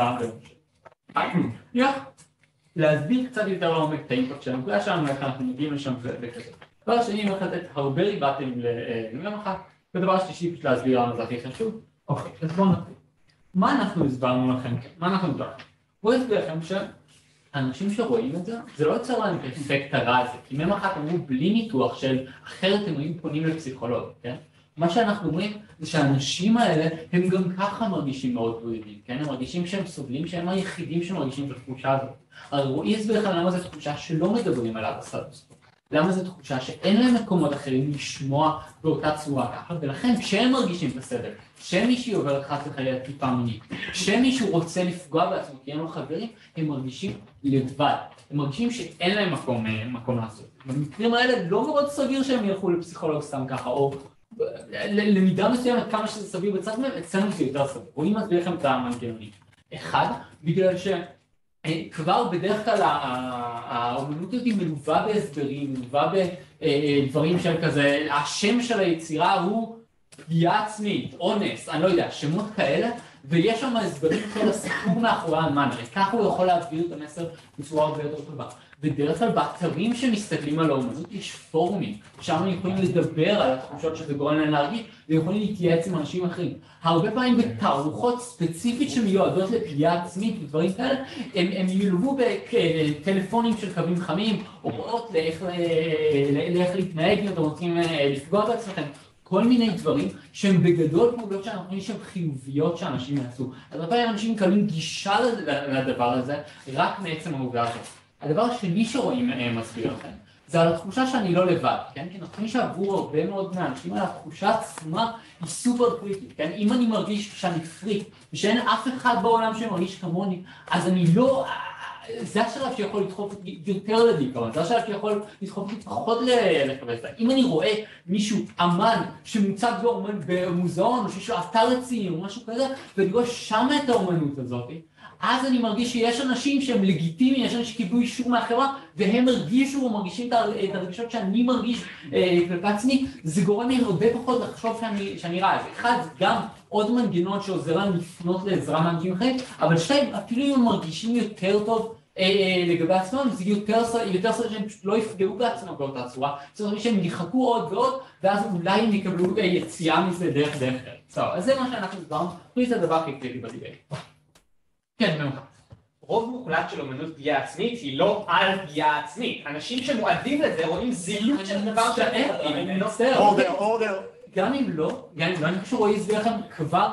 B: בהמשך? להסביר קצת יותר לעומק את האימפקט של הנקודה שלנו, איך אנחנו מגיעים לשם וכזה. דבר שני, אני הולך לתת הרבה ריבטים ליום אחת, ודבר שלישי פשוט להסביר למה זה הכי חשוב. אוקיי, אז בואו נתחיל. מה אנחנו הסברנו לכם? מה אנחנו הסברנו? בואו נסביר לכם שאנשים שרואים את זה, זה לא יוצר להם את האפקט הרע הזה, כי יום אחת אמרו בלי ניתוח של אחרת הם היו פונים לפסיכולוג, כן? מה שאנחנו אומרים זה שהאנשים האלה הם גם ככה מרגישים מאוד בודדים, כן? הם מרגישים שהם סובלים, שהם היחידים שמרגישים את התחושה הזאת. אז רואי הסביר לכם למה זו תחושה שלא מדברים עליו בסטטוס. למה זו תחושה שאין להם מקומות אחרים לשמוע באותה צורה ככה, ולכן כשהם מרגישים את הסבל, כשמישהו עובר חס וחלילה תקיפה מינית, כשמישהו רוצה לפגוע בעצמו כי אין לו חברים, הם מרגישים לבד. הם מרגישים שאין להם מקום לעשות. במקרים האלה לא מאוד סביר שהם ילכו לפסיכולוג סתם ככה, או למידה מסוימת כמה שזה סביר בצד מהם, אצלנו זה יותר סביר. רואים מסביר לכם את המנגנונים. אחד, בגלל שכבר בדרך כלל האומנות הזאת מלווה בהסברים, מלווה בדברים של כזה, השם של היצירה הוא פגיעה עצמית, אונס, אני לא יודע, שמות כאלה, ויש שם הסברים של הסיפור מאחורי האמן, וכך הוא יכול להעביר את המסר בצורה הרבה יותר טובה. בדרך כלל באתרים שמסתכלים על האומנות יש פורומים, שם הם יכולים לדבר על התחושות שזה גורם להם להרגיש, ויכולים להתייעץ עם אנשים אחרים. הרבה פעמים בתערוכות ספציפית שמיועדות לפגיעה עצמית ודברים כאלה, הם ילוו בטלפונים של קווים חמים, הוראות לאיך להתנהג אם אתם רוצים לפגוע בעצמכם. כל מיני דברים שהם בגדול פעולות שאנחנו חושבים שהן חיוביות שאנשים יעשו. אז הרבה אנשים מקבלים גישה לדבר הזה רק מעצם העובדה הזאת. הדבר השני שרואים מסביר לכם, זה על התחושה שאני לא לבד, כן? כי אנחנו חושבים שעבור הרבה מאוד מהאנשים על התחושה עצמה היא סופר קריטית, כן? אם אני מרגיש שאני פריק ושאין אף אחד בעולם שמרגיש כמוני, אז אני לא... זה השלב שיכול לדחוף יותר לדיכאון, זה השלב שיכול לדחוף פחות לקבל את זה. אם אני רואה מישהו אמן שמוצג במוזיאון או שיש לו אתר רציני או משהו כזה, ואני רואה שם את האומנות הזאת, אז אני מרגיש שיש אנשים שהם לגיטימיים, יש אנשים שקיבלו אישור מהחברה, והם הרגישו או מרגישים את הרגשות שאני מרגיש כלפי עצמי, זה גורם לי הרבה פחות לחשוב שאני רע. אחד, גם עוד מנגנון שעוזר לנו לפנות לעזרה מאנשים אחרים, אבל שתיים, אפילו אם הם מרגישים יותר טוב לגבי עצמם, זה יותר סדר שהם פשוט לא יפגעו בעצמם באותה צורה, זאת אומרת שהם יחכו עוד ועוד, ואז אולי הם יקבלו יציאה מזה דרך אחרת. אז זה מה שאנחנו הסברנו, זה הדבר הכי קריטי בדיבייט. כן, ממך.
A: רוב מוחלט של אומנות פגיעה עצמית היא לא על פגיעה עצמית. אנשים שמועדים לזה רואים זילות של דבר
B: אני מצטער.
C: אורדר.
B: גם אם לא, אני חושב שרואי הסביר לכם כבר...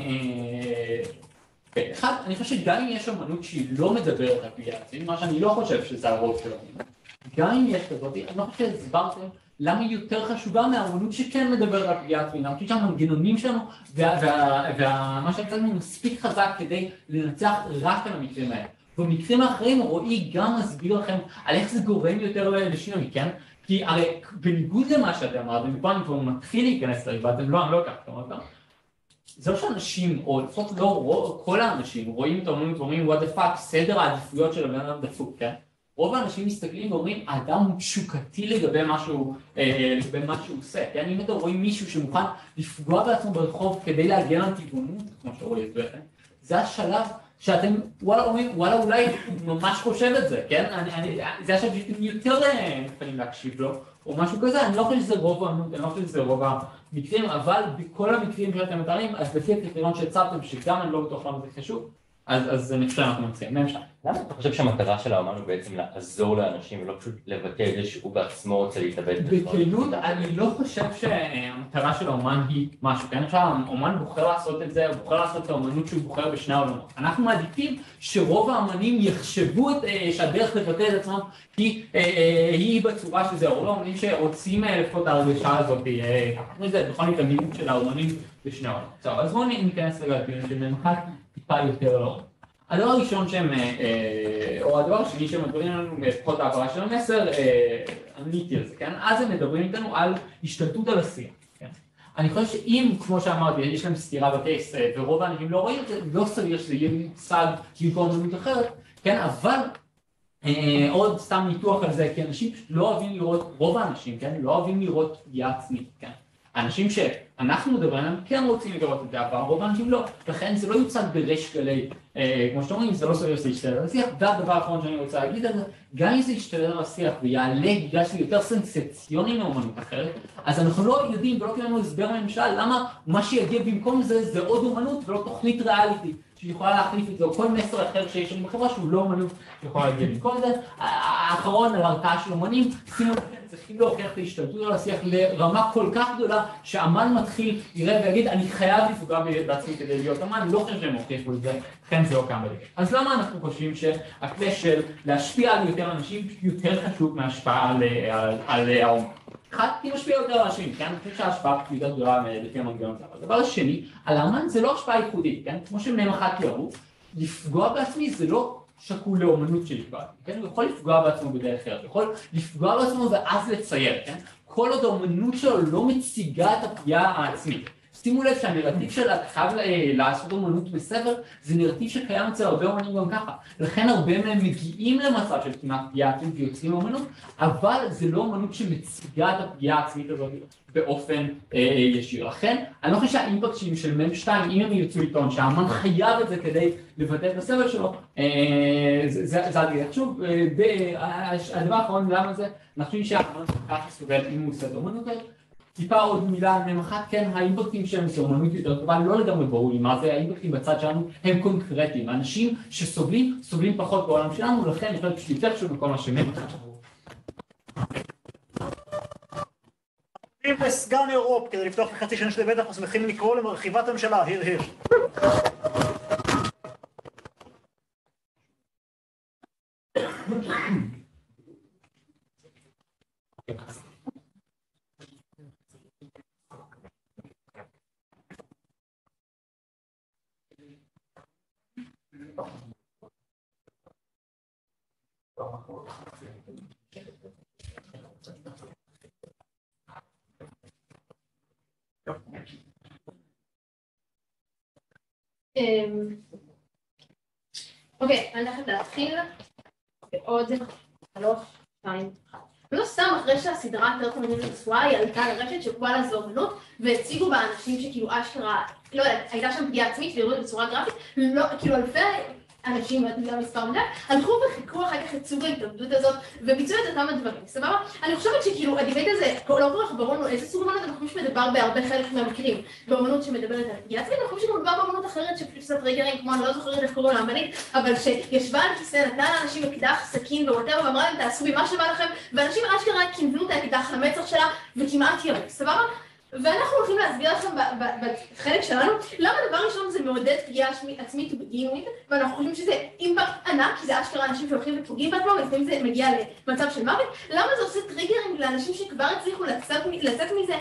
B: אחד, אני חושב שגם אם יש אומנות שהיא לא מדברת על פגיעה עצמית, מה שאני לא חושב שזה הרוב של האומנות, גם אם יש כזאת, אני לא חושב שהסברתם למה היא יותר חשובה מהאומנות שכן מדברת על פגיעה עצמית. אני חושב שהמנגנונים שלנו ומה שהצלנו מספיק חזק כדי לנצח רק על המקרים האלה. במקרים האחרים רואי גם מסביר לכם על איך זה גורם יותר לשינוי, כן? כי הרי בניגוד למה שאתם אמרתם, ופה אני כבר מתחיל להיכנס לריבה, אני לא אקח את המקום, זה לא שאנשים, או לפחות לא כל האנשים, רואים את האומנות ואומרים, what the fuck, סדר העדיפויות של הבן אדם דפוק, כן? רוב האנשים מסתכלים ואומרים, האדם הוא תשוקתי לגבי מה שהוא עושה, כן? אם אתם רואים מישהו שמוכן לפגוע בעצמו ברחוב כדי להגן על טבעונות, כמו שרואים את זה, זה השלב שאתם, וואלה, אולי ממש חושב את זה, כן? זה השלב שאתם יותר מוכנים להקשיב לו, או משהו כזה, אני לא חושב שזה רוב האמנות, אני לא חושב שזה רוב המקרים, אבל בכל המקרים שאתם מתארים, אז לפי הקריטריון שהצבתם, שגם אני לא בטוח למה זה חשוב, אז אני חושב שאנחנו מציעים.
E: למה אתה חושב שהמטרה של האמן הוא בעצם לעזור לאנשים ולא פשוט לבטא את זה שהוא בעצמו רוצה להתאבד?
B: בכנות, אני לא חושב שהמטרה של האמן היא משהו, כי אני חושב שהאמן בוחר לעשות את זה, הוא בוחר לעשות את האמנות שהוא בוחר בשני העולמות. אנחנו מעדיפים שרוב האמנים יחשבו שהדרך לבטא את עצמם היא בצורה שזה, או האמנים שרוצים לפחות ההרגשה הזאת, זה בכל מקרה מיעוט של האמנים בשני העולמות. אז בואו ניכנס רגע לפינות של ממחק טיפה יותר לא. הדבר הראשון שהם, או הדבר השני שהם מדברים לנו בפחות העברה של המסר, עניתי על זה, כן? אז הם מדברים איתנו על השתלטות על השיח, כן? אני חושב שאם, כמו שאמרתי, יש להם סתירה בטקסט, ורוב האנשים לא רואים את זה, לא סביר שזה יהיה מוצג במקום אמנות אחרת, כן? אבל עוד סתם ניתוח על זה, כי אנשים לא אוהבים לראות, רוב האנשים, כן? לא אוהבים לראות פגיעה עצמית, כן? האנשים שאנחנו מדברים עליהם כן רוצים לראות את זה, אבל רוב האנשים לא, לכן זה לא יוצג בריש גלי, כמו שאתם אומרים, זה לא סביר שזה ישתלט על השיח, והדבר האחרון שאני רוצה להגיד על זה, גם אם זה ישתלט על השיח ויעלה בגלל שזה יותר סנסציוני מאומנות אחרת, אז אנחנו לא יודעים ולא קיבלנו הסבר מהממשל למה מה שיגיע במקום זה עוד אומנות ולא תוכנית ריאליטי שיכולה להחליף את זה, או כל מסר אחר שיש לנו בחברה שהוא לא אומנות שיכולה להגיע במקום זה. האחרון על הרתעה של אומנים, צריכים להוכיח את ההשתלטות על השיח לרמה כל כך גדולה שהאמן מתחיל יראה ויגיד אני חייב לפגוע בעצמי כדי להיות אמן, לא חושב שהם הוכיחו את זה, לכן זה לא קם בדגל. אז למה אנחנו חושבים שהכלי של להשפיע על יותר אנשים יותר חשוב מהשפעה על האומן? אחד, כי משפיע יותר על אנשים, כן? אני חושב שההשפעה יותר גדולה לפי המנגנון הזה. הדבר השני, על האמן זה לא השפעה ייחודית, כן? כמו שמהם אחד תיארו, לפגוע בעצמי זה לא שקול לאומנות שלפגוע, כן? הוא יכול לפגוע בעצמו בדרך אחרת, הוא יכול לפגוע בעצמו ואז לצייר, כן? כל עוד האומנות שלו לא מציגה את הפגיעה העצמית. שימו לב שהנרטיב של חייב לעשות אומנות בספר, זה נרטיב שקיים אצל הרבה אומנים גם ככה. לכן הרבה מהם מגיעים למצב של כמעט פגיעה עצמית ויוצרים אומנות, אבל זה לא אומנות שמציגה את הפגיעה העצמית הזאת באופן ישיר. לכן, אני לא חושב שהאימפקטים של מם 2, אם הם ירצו לטעון שהאמן חייב את זה כדי לבטא את הספר שלו, זה הדבר. שוב, הדבר האחרון למה זה, אנחנו חושבים שהאמן ככה סובל אם הוא עושה את האומנות הזאת. טיפה עוד מילה על מם אחת, כן, האימפקטים שלהם זה אומנות יותר טובה, לא לגמרי ברור לי מה זה, האימפקטים בצד שלנו הם קונקרטיים, אנשים שסובלים, סובלים פחות בעולם שלנו, לכן יש לנו פשוט יותר חשוב מכל מה שמם אחת.
C: סגן אירופ, כדי לפתוח לחצי שנה של בטח, אנחנו שמחים לקרוא למרחיבת הממשלה, היר.
H: אוקיי, אני הולכת להתחיל בעוד 3, 2, 1. לא סתם אחרי שהסדרה יותר תמנים לצועה, היא עלתה לרשת שקובה לה זו אומנות, והציגו בה אנשים שכאילו אשכרה, לא יודעת, הייתה שם פגיעה עצמית והראו את זה בצורה גרפית, לא, כאילו אלפי אנשים, ואת יודעת מספר מדע, הלכו וחיכו אחר כך את סוג ההתאבדות הזאת, וביצעו את אותם הדברים, סבבה? אני חושבת שכאילו, הדיבייט הזה, לא כל כך ברור לנו איזה סוג אומנות, אנחנו חושבים שמדבר בהרבה חלק מהמקרים, באומנות שמדברת על פגיעה עצמית, אנחנו חושבים שמדבר באומנות אחרת שפשוט עושה טריגרים, כמו אני לא זוכרת איך קוראים לאמנית, אבל שישבה על כיסא, נתנה לאנשים אקדח, סכין וווטאבר, ואמרה להם תעשו בי מה שבא לכם, ואנשים אשכרה כיוונו את האקדח למצח שלה, וכמעט ירו, סבבה? ואנחנו הולכים להסביר לכם בחלק שלנו למה דבר ראשון זה מעודד פגיעה עצמית ובגינוית, ואנחנו חושבים שזה אימפקט ענק, כי זה אשכרה אנשים שהולכים ופוגעים בעצמם, ולפעמים זה מגיע למצב של מוות. למה זה עושה טריגרים לאנשים שכבר הצליחו לצאת מזה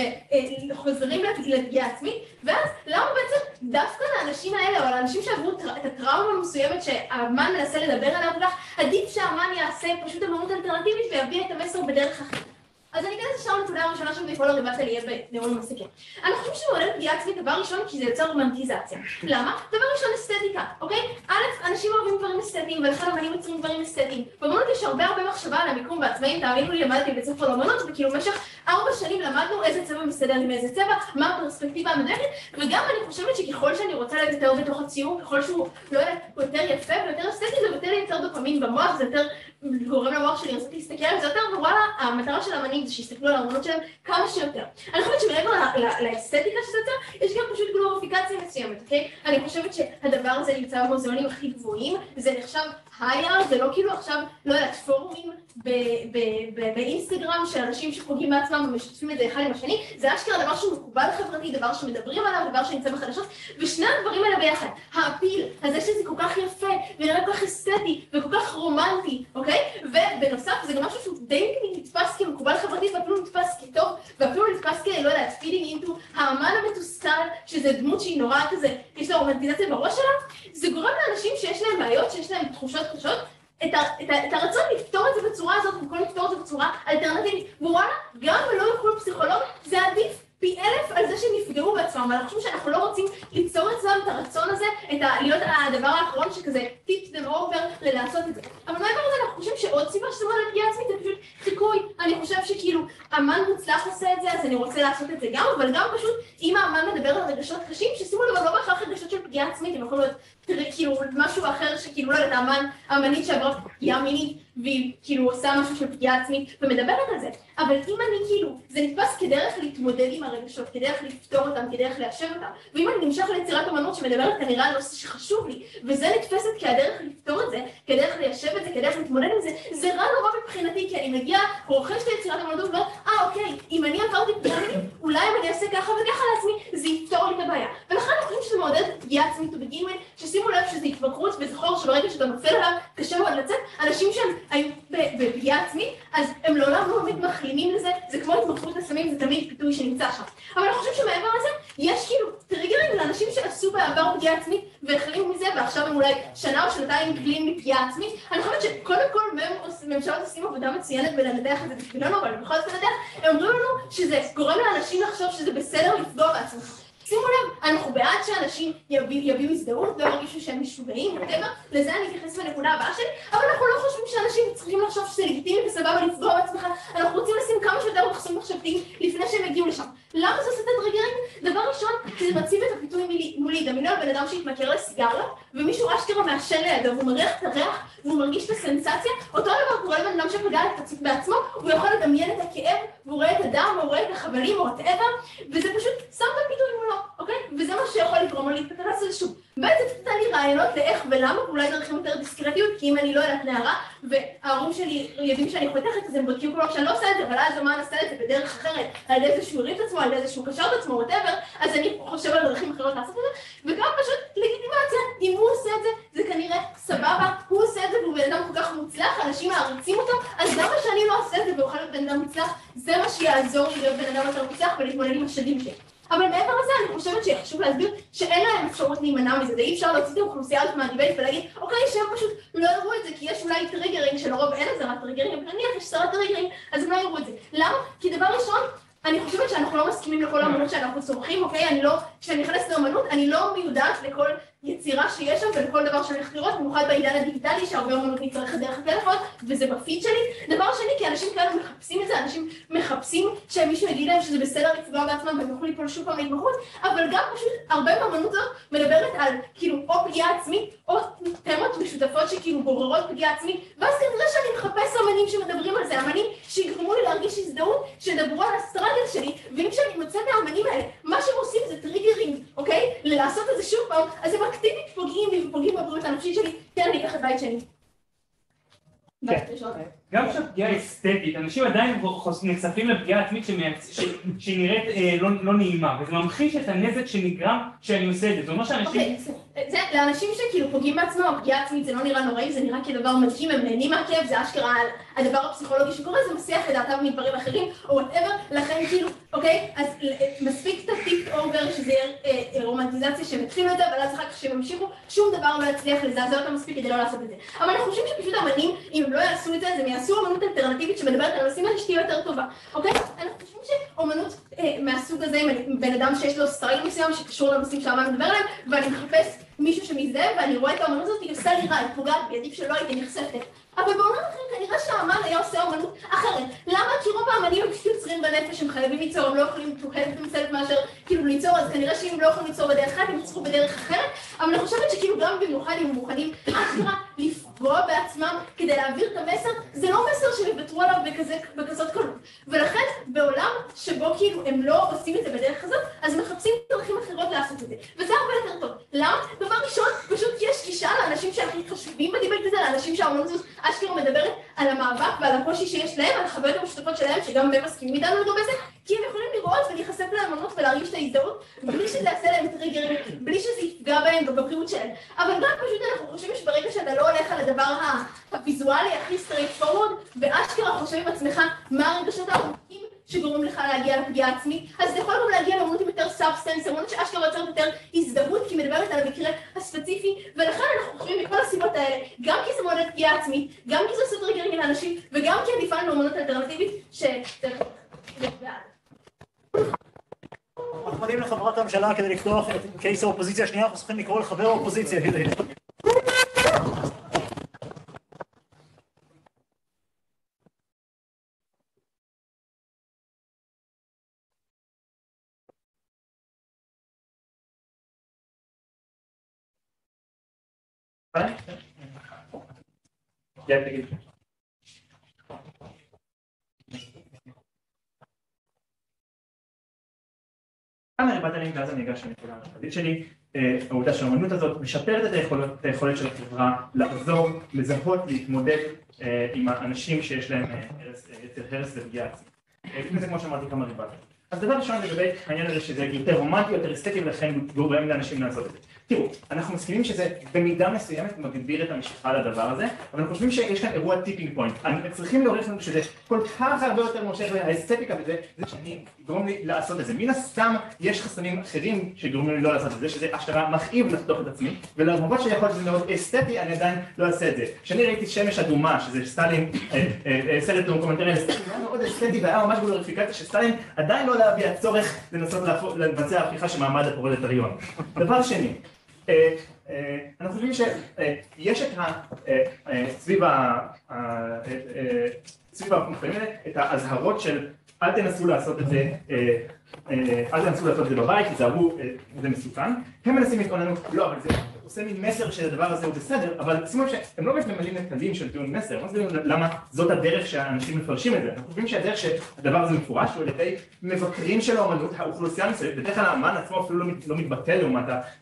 H: וחוזרים לפגיעה עצמית, ואז למה בעצם דווקא לאנשים האלה, או לאנשים שעברו את הטראומה המסוימת שהאמן מנסה לדבר עליה כל כך, עדיף שהאמן יעשה פשוט אמנות אלטרנטיבית ויביא את המסר בדרך אחרת. אז אני אכנס לשם לנקודה הראשונה שם בכל הריבת עלייה בנאורים מסתכל. אני חושבת שמעודד פגיעה עצמית דבר ראשון כי זה יוצר רומנטיזציה. למה? דבר ראשון אסתטיקה, אוקיי? א', אנשים אוהבים דברים אסתטיים ולכן אמנים יוצרים דברים אסתטיים. באמנות יש הרבה מחשבה על המיקום בעצמאים, תאמינו לי, למדתי בבית ספר לאמנות וכאילו במשך 4 שנים למדנו איזה צבע מסתדר עם איזה צבע, מה הפרספקטיבה המדויקת, וגם אני חושבת שככל שאני רוצה להיות יותר בתוך הציור, ככל שהוא לא יותר יפה ויותר אסתטי, זה יותר לייצר דופמין במוח, זה יותר גורם למוח שלי לנסות להסתכל על זה יותר, ווואלה, המטרה של האמנים זה שיסתכלו על האמנות שלהם כמה שיותר. אני חושבת שמעבר לאסתטיקה שזה יותר, יש גם פשוט גלוריפיקציה מסוימת, אוקיי? אני חושבת שהדבר הזה נמצא במוזיאונים הכי גבוהים, זה נחשב הייר, זה לא כאילו עכשיו, לא יודעת, פורומים באינסטגרם של אנשים שפוגעים בעצמם ומשתפים את זה אחד עם השני, זה אשכרה דבר שהוא מקובל חברתי, דבר שמדברים עליו, דבר שנמצא בחדשות, ושני הדברים האלה ביחד, האפיל, הזה שזה כל כך יפה, ונראה כל כך אסתטי, וכל כך רומנטי, אוקיי? ובנוסף, זה גם משהו שהוא די נתפס כמקובל חברתי, ואפילו נתפס כטוב, ואפילו נתפס לא יודעת, פידינג אינטו האמן המתוסכל, שזה דמות שהיא נורא כזה, יש לה רומנטיזציה בראש שלה, זה זה גורם לאנשים שיש להם בעיות, שיש להם תחושות קשות, את הרצון לפתור את זה בצורה הזאת, במקום לפתור את זה בצורה אלטרנטיבית. ווואלה, גם אם לא יוכלו פסיכולוג, זה עדיף פי 1000 על זה שהם נפגעו בעצמם, אבל אנחנו חושבים שאנחנו לא רוצים ליצור אצלם את הרצון הזה, להיות הדבר האחרון שכזה tips them over לעשות את זה. אבל מעבר לזה אנחנו חושבים שעוד סיבה שזה מראה לפגיעה עצמית, זה פשוט חיקוי. אני חושב שכאילו, אמן מוצלח עושה את זה, אז אני רוצה לעשות את זה גם, אבל גם פשוט, אם האמן מדבר על רגשות קשים, ששימו לב, לא בהכרח רגשות של פגיעה עצמית, הם יכולים להיות כאילו משהו אחר שכאילו לא יודעת, האמנית שעברה פגיעה מינית, והיא כאילו עושה משהו של פגיעה עצמית ומדברת על זה. אבל אם אני כאילו, זה נתפס כדרך להתמודד עם הרגשות, כדרך לפתור אותם, כדרך ליישב אותם. ואם אני נמשך ליצירת אמנות שמדברת כנראה על נושא שחשוב לי, וזה נתפסת כדרך לפתור את זה, כדרך ליישב את זה, כדרך להתמודד עם זה, זה רע נורא מבחינתי, כי אני מגיעה, רוכש את היצירת אמנות ואומרת, אוקיי, אם אני עברתי פגיעה מינית, אולי אם אני אעשה ככה וככה לעצמי, זה יפתור לי את הבעיה. ולכן אנחנו חושבים שזה מעודד פגיעה עצמית ובגין ששימו לב שזה התמכרות וזכור שברגע שאתה נופל עליו קשה מאוד לצאת, אנשים שהם היו בפגיעה עצמית, אז הם לעולם לא באמת מחלימים לזה, זה כמו התמכרות לסמים, זה תמיד פיתוי שנמצא שם. אבל אני חושב שמעבר לזה, יש כאילו טריגרים לאנשים שעשו בעבר פגיעה עצמית והחלימו מזה, ועכשיו הם אולי שנה או שנתיים מקלים מפגיעה עצמית. אני חושבת שקודם כל ממשלות עושים עבודה מצוינת בלנתח את זה בשבילנו, אבל בכל זאת לנתח, הם אומרים לנו שזה גורם לאנשים לחשוב שזה בסדר לפגוע בעצמך. שימו לב, אנחנו בעד שאנשים יביאו הזדהות וירגישו שהם משוגעים, לזה אני אתייחס בנקודה הבאה שלי, אבל אנחנו לא חושבים שאנשים צריכים לחשוב שזה לגיטימי וסבבה לפגוע בעצמך, אנחנו רוצים לשים כמה שיותר מחסומים מחשבתיים לפני שהם יגיעו לשם. למה זה עושה את הטריגרים? דבר ראשון, זה מציב את הפיתוי מולי, דמיינו על בן אדם שהתמכר לסיגריה, ומישהו אשכרה מעשן לידו, והוא מריח את הריח, והוא מרגיש את הסנסציה, אותו דבר קורה לבן אדם שפגע בעצמו, הוא יכול לדמיין את הכאב, והוא רואה את הדם, הוא רואה את החבלים, או whatever, וזה פשוט שם את הפיתוי מולו, אוקיי? וזה מה שיכול לגרום לו להתפתח לעשות שוב. בעצם נתן לי רעיונות לאיך ולמה, ואולי דרכים יותר דיסקרטיות, כי אם אני לא יודעת נערה, וההורים שלי יודעים שאני חותכת, אז הם בודקים כל שאני לא עושה את זה, אבל אז מה נעשה את זה בדרך אחרת, על ידי זה שהוא הריב את עצמו, על ידי זה שהוא קשר את עצמו, whatever, אז אני חושב על דרכים אחרות לעשות את זה, וגם פשוט לגיטימציה, אם הוא עושה את זה, זה כנראה סבבה, הוא עושה את זה והוא בן אדם כל כך מוצלח, אנשים מעריצים אותו, אז למה שאני לא עושה את זה ואוכל להיות בן אדם מוצלח, זה מה שיעזור לי להיות בן אדם יותר מוצלח ולהתמודד עם השדים שלי. אבל מעבר לזה אני חושבת שחשוב להסביר שאין להם אפשרות להימנע מזה, ואי אפשר להוציא את האוכלוסייה הזאת מהדיבייט ולהגיד אוקיי, שהם פשוט לא יראו את זה, כי יש אולי טריגרים שלרוב אין עזרת טריגרים, אבל נניח יש עשרה טריגרים, אז הם לא יראו את זה. למה? כי דבר ראשון, אני חושבת שאנחנו לא מסכימים לכל האמנות שאנחנו צורכים, אוקיי? כשאני נכנסת לאמנות, אני לא מיודעת לכל יצירה שיש שם ולכל דבר שאני הולכת לראות, במיוחד בעידן הדיגיטלי שהרבה אמנות נצטרכת דרך הטלפון, וזה בפיד שלי. דבר שני, כי אנשים כאלה מחפשים את זה, אנשים מחפשים שמישהו יגיד להם שזה בסדר לפגוע בעצמם והם יוכלו ליפול שוב פעם להתמכרות, אבל גם פשוט הרבה מהאמנות הזאת מדברת על כאילו או פגיעה עצמית, או תמות משותפות שכאילו גוררות פגיעה עצמית, ואז כנראה שאני מחפש אמנים שמדברים על זה, אמנים שיגרמו לי להרגיש הזדהות, שדברו על הסטרגל שלי, ואם שאני מוצאת מהאמנים האלה, מה שהם עושים זה טריגרים, אוקיי? לעשות את זה שוב פעם, אז הם אקטיבית פוגעים בבריאות הנפשית שלי, כן, אני אקח את בית שני.
D: גם כשהפגיעה אסתטית, אנשים עדיין נחשפים לפגיעה עצמית שהיא נראית לא נעימה, וזה ממחיש את הנזק שנגרם כשאני עושה את זה. זה אומר שאנשים...
H: זה לאנשים שכאילו פוגעים בעצמם, הפגיעה עצמית זה לא נראה נוראי, זה נראה כדבר מדהים, הם נהנים מהכאב, זה אשכרה הדבר הפסיכולוגי שקורה, זה מסיח את דעתם מדברים אחרים, או whatever, לכן כאילו, אוקיי, אז מספיק את הטיפ אובר, שזה רומנטיזציה שהם התחילו את זה, אבל אז אחר כך שהם המשיכו, שום דבר לא יצליח לזעזע אותם מספיק כדי לא לעשות את זה. אבל אנחנו חושבים שפשוט אמנים, אם הם לא יעשו את זה, אז הם יעשו אמנות אלטרנטיבית שמדברת על הנושאים האלה שתהיה יותר טובה, אוקיי? אנחנו חושבים שאמנות מהסוג הזה, עם בן אדם שיש לו סטייל מסוים שקשור לנושאים שהאמן מדבר עליהם, ואני מחפש מישהו שמזדהה ואני רואה את האמנות הזאת, היא עושה לי רע, היא פוגעת בי, עדיף שלא הייתי נחשפת. אבל בעולם אחר כנראה שהאמן היה עושה אמנות אחרת. למה? כי רוב האמנים הם פשוט יוצרים בנפש, הם חייבים ליצור, הם לא יכולים to help themselves מאשר כאילו ליצור, אז כנראה שאם לא יכולים ליצור בדרך אחת, הם יצרו בדרך אחרת. אבל אני חושבת שכאילו גם במיוחד אם הם מוכנים אשכרה לפגוע בעצמם כדי להעביר את המסר, זה לא מסר שהם יוותרו עליו בכזאת קלות. ולכן בעולם שבו כאילו הם לא עושים את זה בדרך הזאת, אז הם מחפשים דרכים אחרות לעשות את זה. וזה הרבה יותר טוב. למה? דבר ראשון, פשוט יש גישה לאנשים שהכי חשובים בדיבייט הזה, לאנשים שהאמנות הזאת אשכרה מדברת על המאבק ועל הקושי שיש להם, על החוויות המשותפות שלהם, שגם הם מסכימים איתנו לגבי זה, כי הם יכולים לראות ולהיחשף לאמנות ולהרגיש את ההזדהות, בלי שזה יעשה להם טריגרים, בלי שזה יפגע בהם ובבריאות שלהם. אבל גם פשוט אנחנו חושבים שברגע שאתה לא הולך על הדבר הוויזואלי הכי straight forward, ואשכרה חושב עם עצמך מה הרגשות העמוקים שגורמים לך להגיע לפגיעה עצמית, אז זה יכול גם להגיע לאמנות עם יותר יותר סאבסטנס, אמנות שאשכרה יוצרת יותר הזדהות, כי מדברת על המקרה הספציפי, ולכן אנחנו חושבים מכל הסיבות האלה, גם כי זה מעודד פגיעה עצמית, גם כי זה עושה טריגרינג לאנשים, וגם כי עדיפה לנו אמנות אלטרנטיבית
C: אנחנו מודים לחברת הממשלה כדי לפתוח את קייס האופוזיציה השנייה, אנחנו צריכים לקרוא לחבר האופוזיציה. כאן הרבעת הלינק ואז אני אגש לנקודה המשפטית שלי. העובדה שהאמנות הזאת משפרת את היכולת של החברה לעזור, לזהות, להתמודד עם האנשים שיש להם יצר הרס ופגיעה עצמית. לפני זה כמו שאמרתי כמה ריבעת. אז דבר ראשון לגבי העניין הזה שזה יותר רומנטי, יותר אסתטי ולכן גורם לאנשים לעשות את זה. תראו, אנחנו מסכימים שזה במידה מסוימת מגביר את המשיכה לדבר הזה, אבל אנחנו חושבים שיש כאן אירוע טיפינג פוינט. צריכים להוריך לנו שזה כל כך הרבה יותר מושך והאסתטיקה בזה, זה שאני גורם לי לעשות את זה. מן הסתם יש חסמים אחרים שגורמים לי לא לעשות את זה, שזה אשכרה מכאיב לחתוך את עצמי, ולמרות שיכול להיות שזה מאוד אסתטי, אני עדיין לא אעשה את זה. כשאני ראיתי שמש אדומה, שזה סטלין, סרט דוקומנטרי אסתטי, היה מאוד אסתטי והיה ממש גלוריפיקציה שסטלין עדיין לא להביע צורך לנסות לבצע הפיכה של מעמד הפרולטריון. דבר שני, אנחנו חושבים שיש סביב המופעים האלה את ההזהרות של אל תנסו לעשות את זה, בבית, תזהרו, זה מסוכן. הם מנסים לטעון לנו, לא, אבל זה עושה מין מסר שהדבר הזה הוא בסדר, אבל שימו לב שהם לא ממלאים נטלים של טיעון מסר, לא מסבירים למה זאת הדרך שהאנשים מפרשים את זה. אנחנו חושבים שהדרך שהדבר הזה מפורש הוא על ידי מבקרים של האמנות, האוכלוסייה מסוימת, בדרך כלל האמן עצמו אפילו לא מתבטא לעומת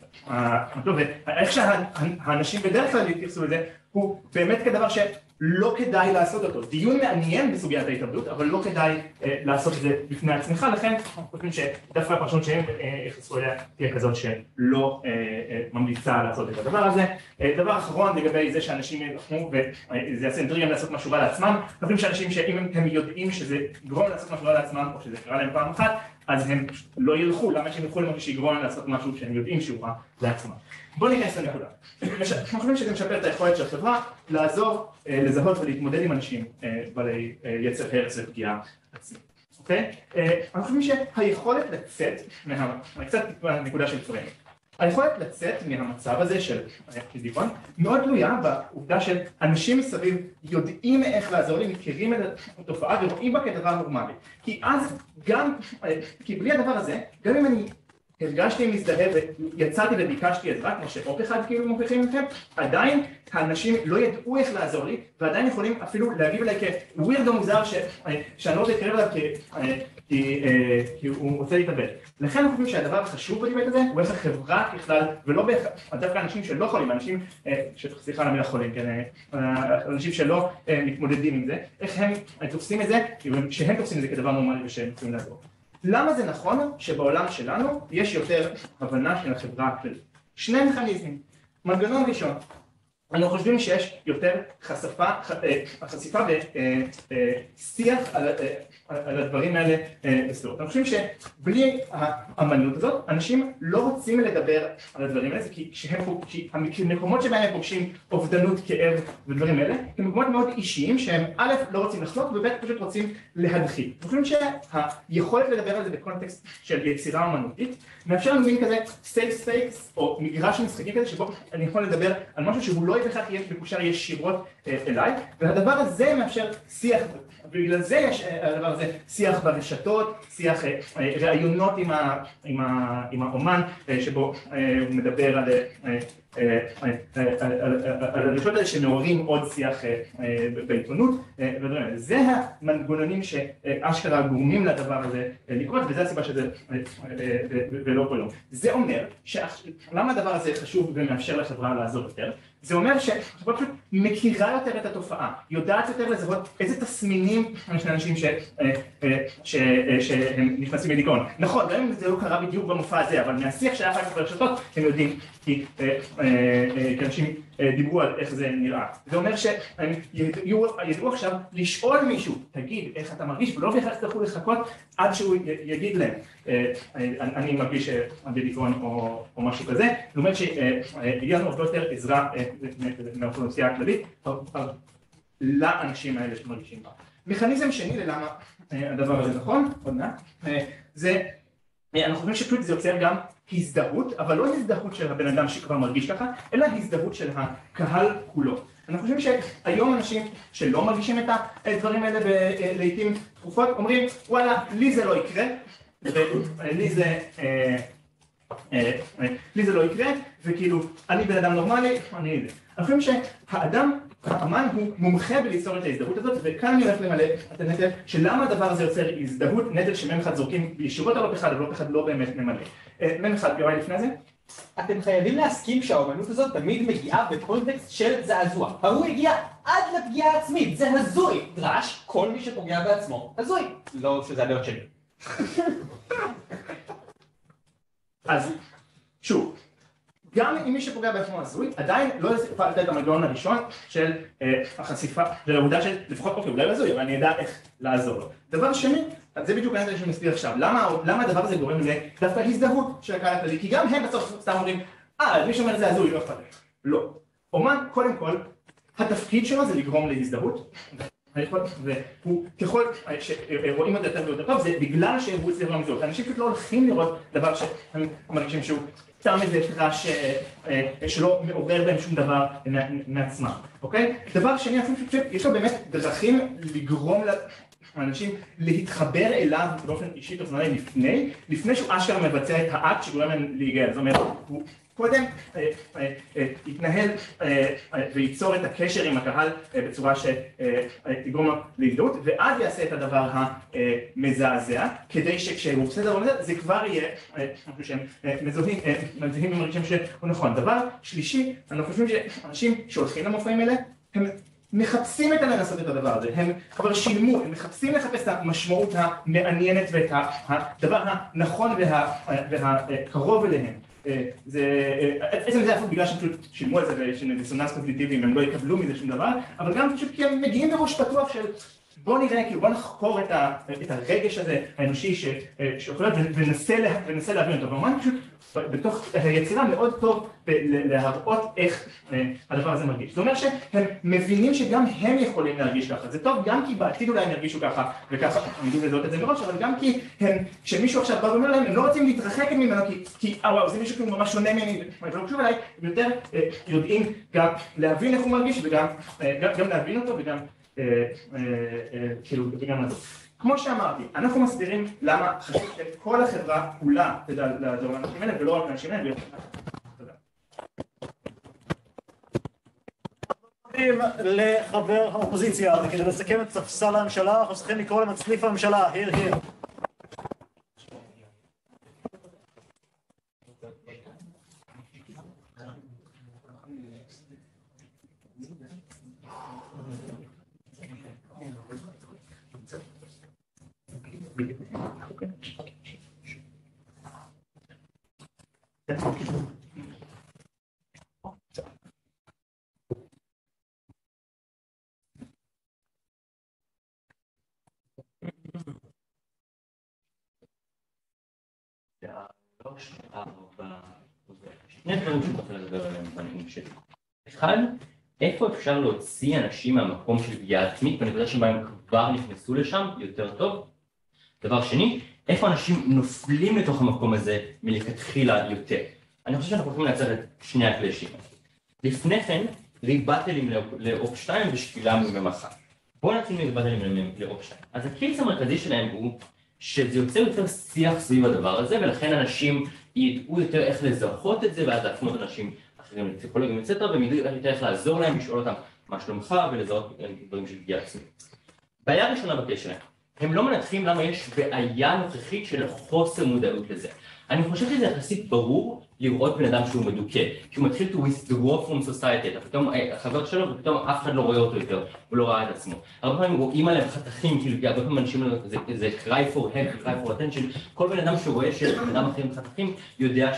C: ואיך שהאנשים בדרך כלל יתייחסו לזה, הוא באמת כדבר שלא כדאי לעשות אותו. דיון מעניין בסוגיית ההתאבדות, אבל לא כדאי לעשות את זה בפני עצמך, לכן אנחנו חושבים שדווקא הפרשנות שהם יחסו אליה תהיה כזאת שלא ממליצה לעשות את הדבר הזה. דבר אחרון לגבי זה שאנשים ילכו וזה יעשה אינטריגה לעשות משהו רע לעצמם, אנחנו חושבים שאנשים שאם הם יודעים שזה גרום לעשות משהו רע לעצמם או שזה קרה להם פעם אחת, אז הם לא ילכו, למה שהם ילכו למשהו שיגרום להם לעשות משהו שהם יודעים שהוא רע לעצמם. בואו ניכנס לנקודה. אנחנו חושבים שזה משפר את היכולת של החברה לעזור, לזהות ולהתמודד עם אנשים בעלי יצר הרס ופגיעה עצמית. אוקיי? אנחנו חושבים שהיכולת לצאת, קצת נקודה של פריים, היכולת לצאת מהמצב הזה של דיכאון מאוד תלויה בעובדה של אנשים מסביב יודעים איך לעזור לי, מכירים את התופעה ורואים בה כדבר נורמלי. כי אז גם, כי בלי הדבר הזה, גם אם אני הרגשתי מזדהה ויצאתי וביקשתי עזרה, כמו שאופ אחד כאילו מוכיחים לכם, עדיין האנשים לא ידעו איך לעזור לי, ועדיין יכולים אפילו להגיב אליי כווירד או מוזר שאני לא רוצה לקרב אליו כי הוא רוצה להתאבד. לכן אנחנו חושבים שהדבר החשוב בדיבייט הזה הוא איך החברה ככלל, ולא דווקא אנשים שלא חולים, אנשים, סליחה על המילה חולים, אנשים שלא מתמודדים עם זה, איך הם תופסים את זה, שהם תופסים את זה כדבר נורמלי ושהם צריכים לעזור. למה זה נכון שבעולם שלנו יש יותר הבנה של החברה הכללית? שני מכניזמים. מנגנון ראשון, אנחנו חושבים שיש יותר חשיפה ושיח על הדברים האלה בסדרות. אנחנו חושבים שבלי האמנות הזאת, אנשים לא רוצים לדבר על הדברים האלה, כי המקומות שבהם הם פוגשים אובדנות, כאב ודברים האלה, הם מקומות מאוד אישיים שהם א' לא רוצים לחלוק וב' פשוט רוצים להדחיק. אנחנו חושבים שהיכולת לדבר על זה בקונטקסט של יצירה אמנותית, מאפשר לנו מין כזה סייף ספייקס או מגרש משחקים כזה שבו אני יכול לדבר על משהו שהוא לא בכלל יהיה מקושר ישירות אליי, והדבר הזה מאפשר שיח, ובגלל זה יש הדבר הזה שיח ברשתות, שיח ראיונות עם האומן שבו הוא מדבר על הרשתות האלה שמעוררים עוד שיח בעיתונות, זה המנגנונים שאשכרה גורמים לדבר הזה לקרות, וזה הסיבה שזה ולא כל יום. זה אומר למה הדבר הזה חשוב ומאפשר לחברה לעזור יותר? זה אומר שהחברה פשוט מכירה יותר את התופעה, יודעת יותר לזהות איזה תסמינים יש לאנשים שהם נכנסים לדיכאון. נכון, גם אם זה לא קרה בדיוק במופע הזה, אבל מהשיח שהיה אחר כך ברשתות, הם יודעים כי אנשים דיברו על איך זה נראה. זה אומר שהם ידעו עכשיו לשאול מישהו, תגיד איך אתה מרגיש, ולא בהכרח יצטרכו לחכות עד שהוא יגיד להם, אני מרגיש בדיכאון או משהו כזה. זאת אומרת שיהיה לנו הרבה יותר עזרה מהאוכלוסייה הכללית לאנשים האלה שמרגישים בה. מכניזם שני ללמה הדבר הזה נכון, עוד מעט, זה, אנחנו חושבים שפשוט זה יוצר גם הזדהות, אבל לא הזדהות של הבן אדם שכבר מרגיש ככה, אלא הזדהות של הקהל כולו. אנחנו חושבים שהיום אנשים שלא מרגישים את הדברים האלה לעתים תכופות, אומרים וואלה, לי זה לא יקרה, לי זה לא יקרה, וכאילו אני בן אדם נורמלי, אני זה. אנחנו חושבים שהאדם, האמן הוא מומחה בליצור את ההזדהות הזאת, וכאן אני הולך למלא את הנטל שלמה הדבר הזה יוצר הזדהות, נטל שמם אחד זורקים ישירות על לופ אחד, אבל לופ אחד לא באמת ממלא. מם אחד, יוראי לפני זה?
A: אתם חייבים להסכים שהאומנות הזאת תמיד מגיעה בקונטקסט של זעזוע. ההוא הגיע עד לפגיעה עצמית, זה הזוי. דרש, כל מי שפוגע בעצמו, הזוי. לא שזה הדעות שלי.
C: אז, שוב, גם אם מי שפוגע בעצמו הזוי, עדיין לא יוכל לתת את המנגנון הראשון של החשיפה, של העובדה של לפחות אוקיי, אולי הזוי, אבל אני אדע איך לעזור לו. דבר שני, זה בדיוק הנתון שאני מסביר עכשיו, למה הדבר הזה גורם לדווקא הזדהות של הקהל הכללי, כי גם הם בסוף סתם אומרים, מי שאומר זה הזוי, לא אכפת לי. לא. אומן, קודם כל, התפקיד שלו זה לגרום להזדהות, והוא ככל שרואים את זה יותר ויותר טוב, זה בגלל שהוא הצליח למזור. אנשים פשוט לא הולכים לראות דבר שהם מרגישים שהוא סתם איזה חדש שלא מעורר בהם שום דבר מעצמם, אוקיי? דבר שני, יש לו באמת דרכים לגרום לאנשים להתחבר אליו באופן אישי פרסונלי לפני שהוא אשכרה מבצע את האקט שגורם להם להיגאל. זאת אומרת, הוא קודם יתנהל וייצור את הקשר עם הקהל בצורה שתגרום לו להזדהות, ואז יעשה את הדבר המזעזע, כדי שכשהוא עושה דבר מזעזע, זה כבר יהיה משהו שהם מזהים ומרגישים שהוא נכון. דבר שלישי, אנחנו חושבים שאנשים שהולכים למופעים האלה, הם מחפשים את לנסות את הדבר הזה, הם כבר שילמו, הם מחפשים לחפש את המשמעות המעניינת ואת הדבר הנכון והקרוב אליהם. עצם זה אפילו בגלל שהם פשוט שילמו על זה ויש דיסוננס קוגניטיבי, הם לא יקבלו מזה שום דבר, אבל גם פשוט כי הם מגיעים בראש פתוח של בוא נראה, כאילו בוא נחקור את הרגש הזה האנושי שאוכל וננסה להבין אותו, ואומן פשוט בתוך היצירה מאוד טוב להראות איך הדבר הזה מרגיש. זאת אומרת שהם מבינים שגם הם יכולים להרגיש ככה, זה טוב גם כי בעתיד אולי הם ירגישו ככה וככה הם ידעו לזהות את זה מראש, אבל גם כי כשמישהו עכשיו בא ואומר להם, הם לא רוצים להתרחק ממנו כי וואו, זה מישהו כאילו ממש שונה ממני, ולא קשור אליי, הם יותר יודעים גם להבין איך הוא מרגיש וגם להבין אותו וגם כאילו וגם לעזור. כמו שאמרתי, אנחנו מסבירים למה חשוב את כל החברה כולה תדע לעזור לאנשים האלה ולא רק לאנשים האלה. תודה.
I: לחבר האופוזיציה, וכדי לסכם את ספסל הממשלה, אנחנו צריכים לקרוא למצליף הממשלה, here.
E: שני דברים שאני רוצה לדבר עליהם בנאום שלי. אחד, איפה אפשר להוציא אנשים מהמקום של פגיעה עצמית בנקודה שבה הם כבר נכנסו לשם יותר טוב? דבר שני, איפה אנשים נופלים לתוך המקום הזה מלכתחילה יותר? אני חושב שאנחנו יכולים לייצר את שני הקלאשים. לפני כן, ריבטלים לאופ 2 ושקילה ממחה. בואו נתחיל מריבטלים לאופ 2. אז הקייס המרכזי שלהם הוא שזה יוצר יותר שיח סביב הדבר הזה, ולכן אנשים ידעו יותר איך לזהות את זה, ואז להפנות אנשים אחרים לפסיכולוגים אצטרה, והם ידעו יותר איך לעזור להם, לשאול אותם מה שלומך, ולזהות דברים של פגיעה עצמית. בעיה ראשונה בקשר שלהם, הם לא מנתחים למה יש בעיה נוכחית של חוסר מודעות לזה. אני חושב שזה יחסית ברור לראות בן אדם שהוא מדוכא, כי הוא מתחיל to withdraw from society, אתה פתאום החבר שלו ופתאום אף אחד לא רואה אותו יותר, הוא לא ראה את עצמו. הרבה פעמים רואים עליהם חתכים, כאילו הרבה פעמים אנשים, זה cry for help, cry for attention, כל בן אדם שרואה שבן אדם אחרים חתכים יודע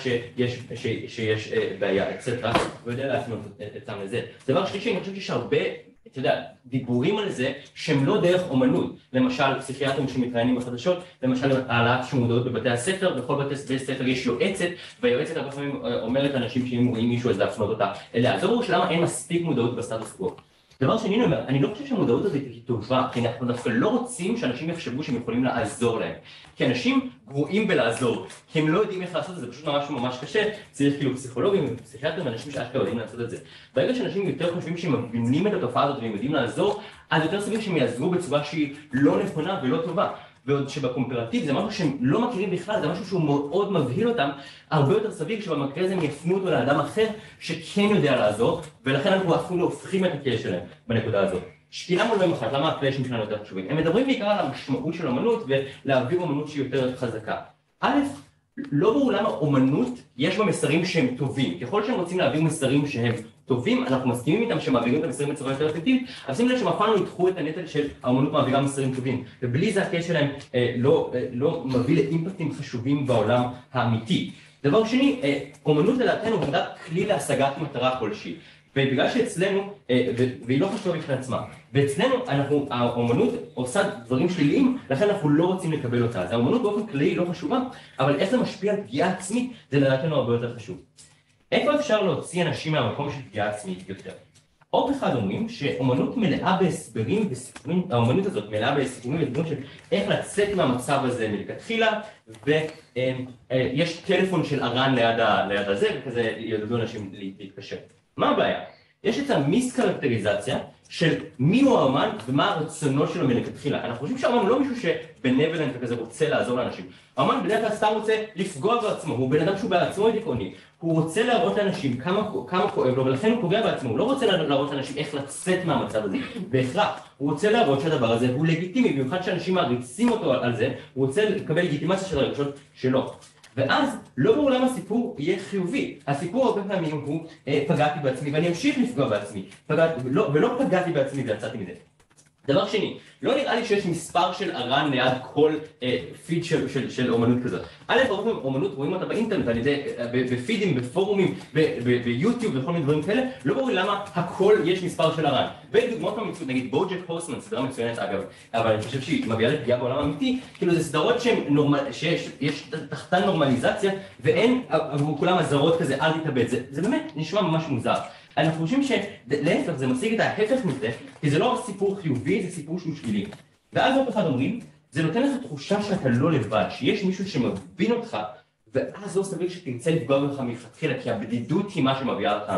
E: שיש בעיה, etc. ויודע להפנות אותם לזה. דבר שלישי, אני חושב שיש הרבה, אתה יודע, דיבורים על זה שהם לא דרך אומנות, למשל פסיכיאטרים שמתראיינים בחדשות, למשל העלאת מודעות בבתי הספר, בכל בתי ספר יש יועצת, והיועצת הרבה פעמים אומרת לאנשים שאם רואים מישהו אז להפנות אותה אליה. זה ברור שלמה אין מספיק מודעות בסטטוס קוו. דבר שני, אני לא חושב שהמודעות הזאת היא טובה, כי אנחנו דווקא לא רוצים שאנשים יחשבו שהם יכולים לעזור להם. כי אנשים גרועים בלעזור, כי הם לא יודעים איך לעשות את זה, זה פשוט ממש קשה, צריך כאילו פסיכולוגים ופסיכיאטרים ואנשים שאשכרה יודעים לעשות את זה. ברגע שאנשים יותר חושבים שהם מבינים את התופעה הזאת והם יודעים לעזור, אז יותר סביב שהם יעזרו בצורה שהיא לא נכונה ולא טובה. ועוד שבקומפרטיב זה משהו שהם לא מכירים בכלל, זה משהו שהוא מאוד מבהיל אותם, הרבה יותר סביר שבמקרה הזה הם יפנו אותו לאדם אחר שכן יודע לעזור, ולכן אנחנו אפילו הופכים את הכלי שלהם בנקודה הזאת. שקילה מול בהם אחת, למה הכלי שלנו יותר חשובים? הם מדברים בעיקר על המשמעות של אומנות ולהעביר אומנות שהיא יותר חזקה. א', לא ברור למה אומנות יש בה מסרים שהם טובים. ככל שהם רוצים להעביר מסרים שהם טובים, אנחנו מסכימים איתם שמעבירים את המסרים בצורה יותר אפקטיבית, אבל שימו לב שמאוד לא ידחו את הנטל של האומנות מעבירה מסרים טובים, ובלי זה הכלי שלהם לא מביא לאימפקטים חשובים בעולם האמיתי. דבר שני, אומנות לדעתנו היא רק כלי להשגת מטרה כלשהי. ובגלל שאצלנו, והיא לא חשובה בפני עצמה, ואצלנו האומנות עושה דברים שליליים, לכן אנחנו לא רוצים לקבל אותה. אז האומנות באופן כללי לא חשובה, אבל איך זה משפיע על פגיעה עצמית, זה לדעתנו הרבה יותר חשוב. איפה אפשר להוציא אנשים מהמקום של פגיעה עצמית יותר? עוד אחד אומרים שאומנות מלאה בהסברים וסיפורים, האומנות הזאת מלאה בהסברים וסיפורים של איך לצאת מהמצב הזה מלכתחילה, ויש טלפון של ארן ליד הזה, וכזה ילדו אנשים להתקשר. מה הבעיה? יש את המיסקרקטריזציה של מי הוא האמן ומה הרצונות שלו מלכתחילה. אנחנו חושבים שהאמן הוא לא מישהו שבנבלנד וכזה רוצה לעזור לאנשים. האמן בדרך כלל סתם רוצה לפגוע בעצמו, הוא בן אדם שהוא בעצמו דיכאוני. הוא רוצה להראות לאנשים כמה כואב לו, ולכן הוא פוגע בעצמו. הוא לא רוצה להראות לאנשים איך לצאת מהמצב הזה. בהכרח, הוא רוצה להראות שהדבר הזה הוא לגיטימי, במיוחד שאנשים מעריצים אותו על זה, הוא רוצה לקבל לגיטימציה של הרגשות שלו. ואז לא ברור למה הסיפור יהיה חיובי. הסיפור הרבה פעמים הוא פגעתי בעצמי ואני אמשיך לפגוע בעצמי. ולא פגעתי בעצמי ויצאתי מזה. דבר שני, לא נראה לי שיש מספר של ארן ליד כל פיד של אומנות כזאת. א', הרבה אומנות רואים אותה באינטרנט, על ידי, בפידים, בפורומים, ביוטיוב וכל מיני דברים כאלה, לא ברור למה הכל יש מספר של ארן. ודוגמאות מהמציאות, נגיד בוג'ק הורסמן, סדרה מצוינת אגב, אבל אני חושב שהיא מביאה לפגיעה בעולם האמיתי, כאילו זה סדרות שיש תחתן נורמליזציה, ואין עבור כולם אזהרות כזה, אל תתאבד, זה באמת נשמע ממש מוזר. אנחנו חושבים שלהפך זה משיג את ההפך מזה, כי זה לא סיפור חיובי, זה סיפור שהוא שלילי. ואז עוד אחד אומרים, זה נותן לך תחושה שאתה לא לבד, שיש מישהו שמבין אותך, ואז לא סביר שתרצה לפגוע בך מלכתחילה, כי הבדידות היא מה שמביאה אותך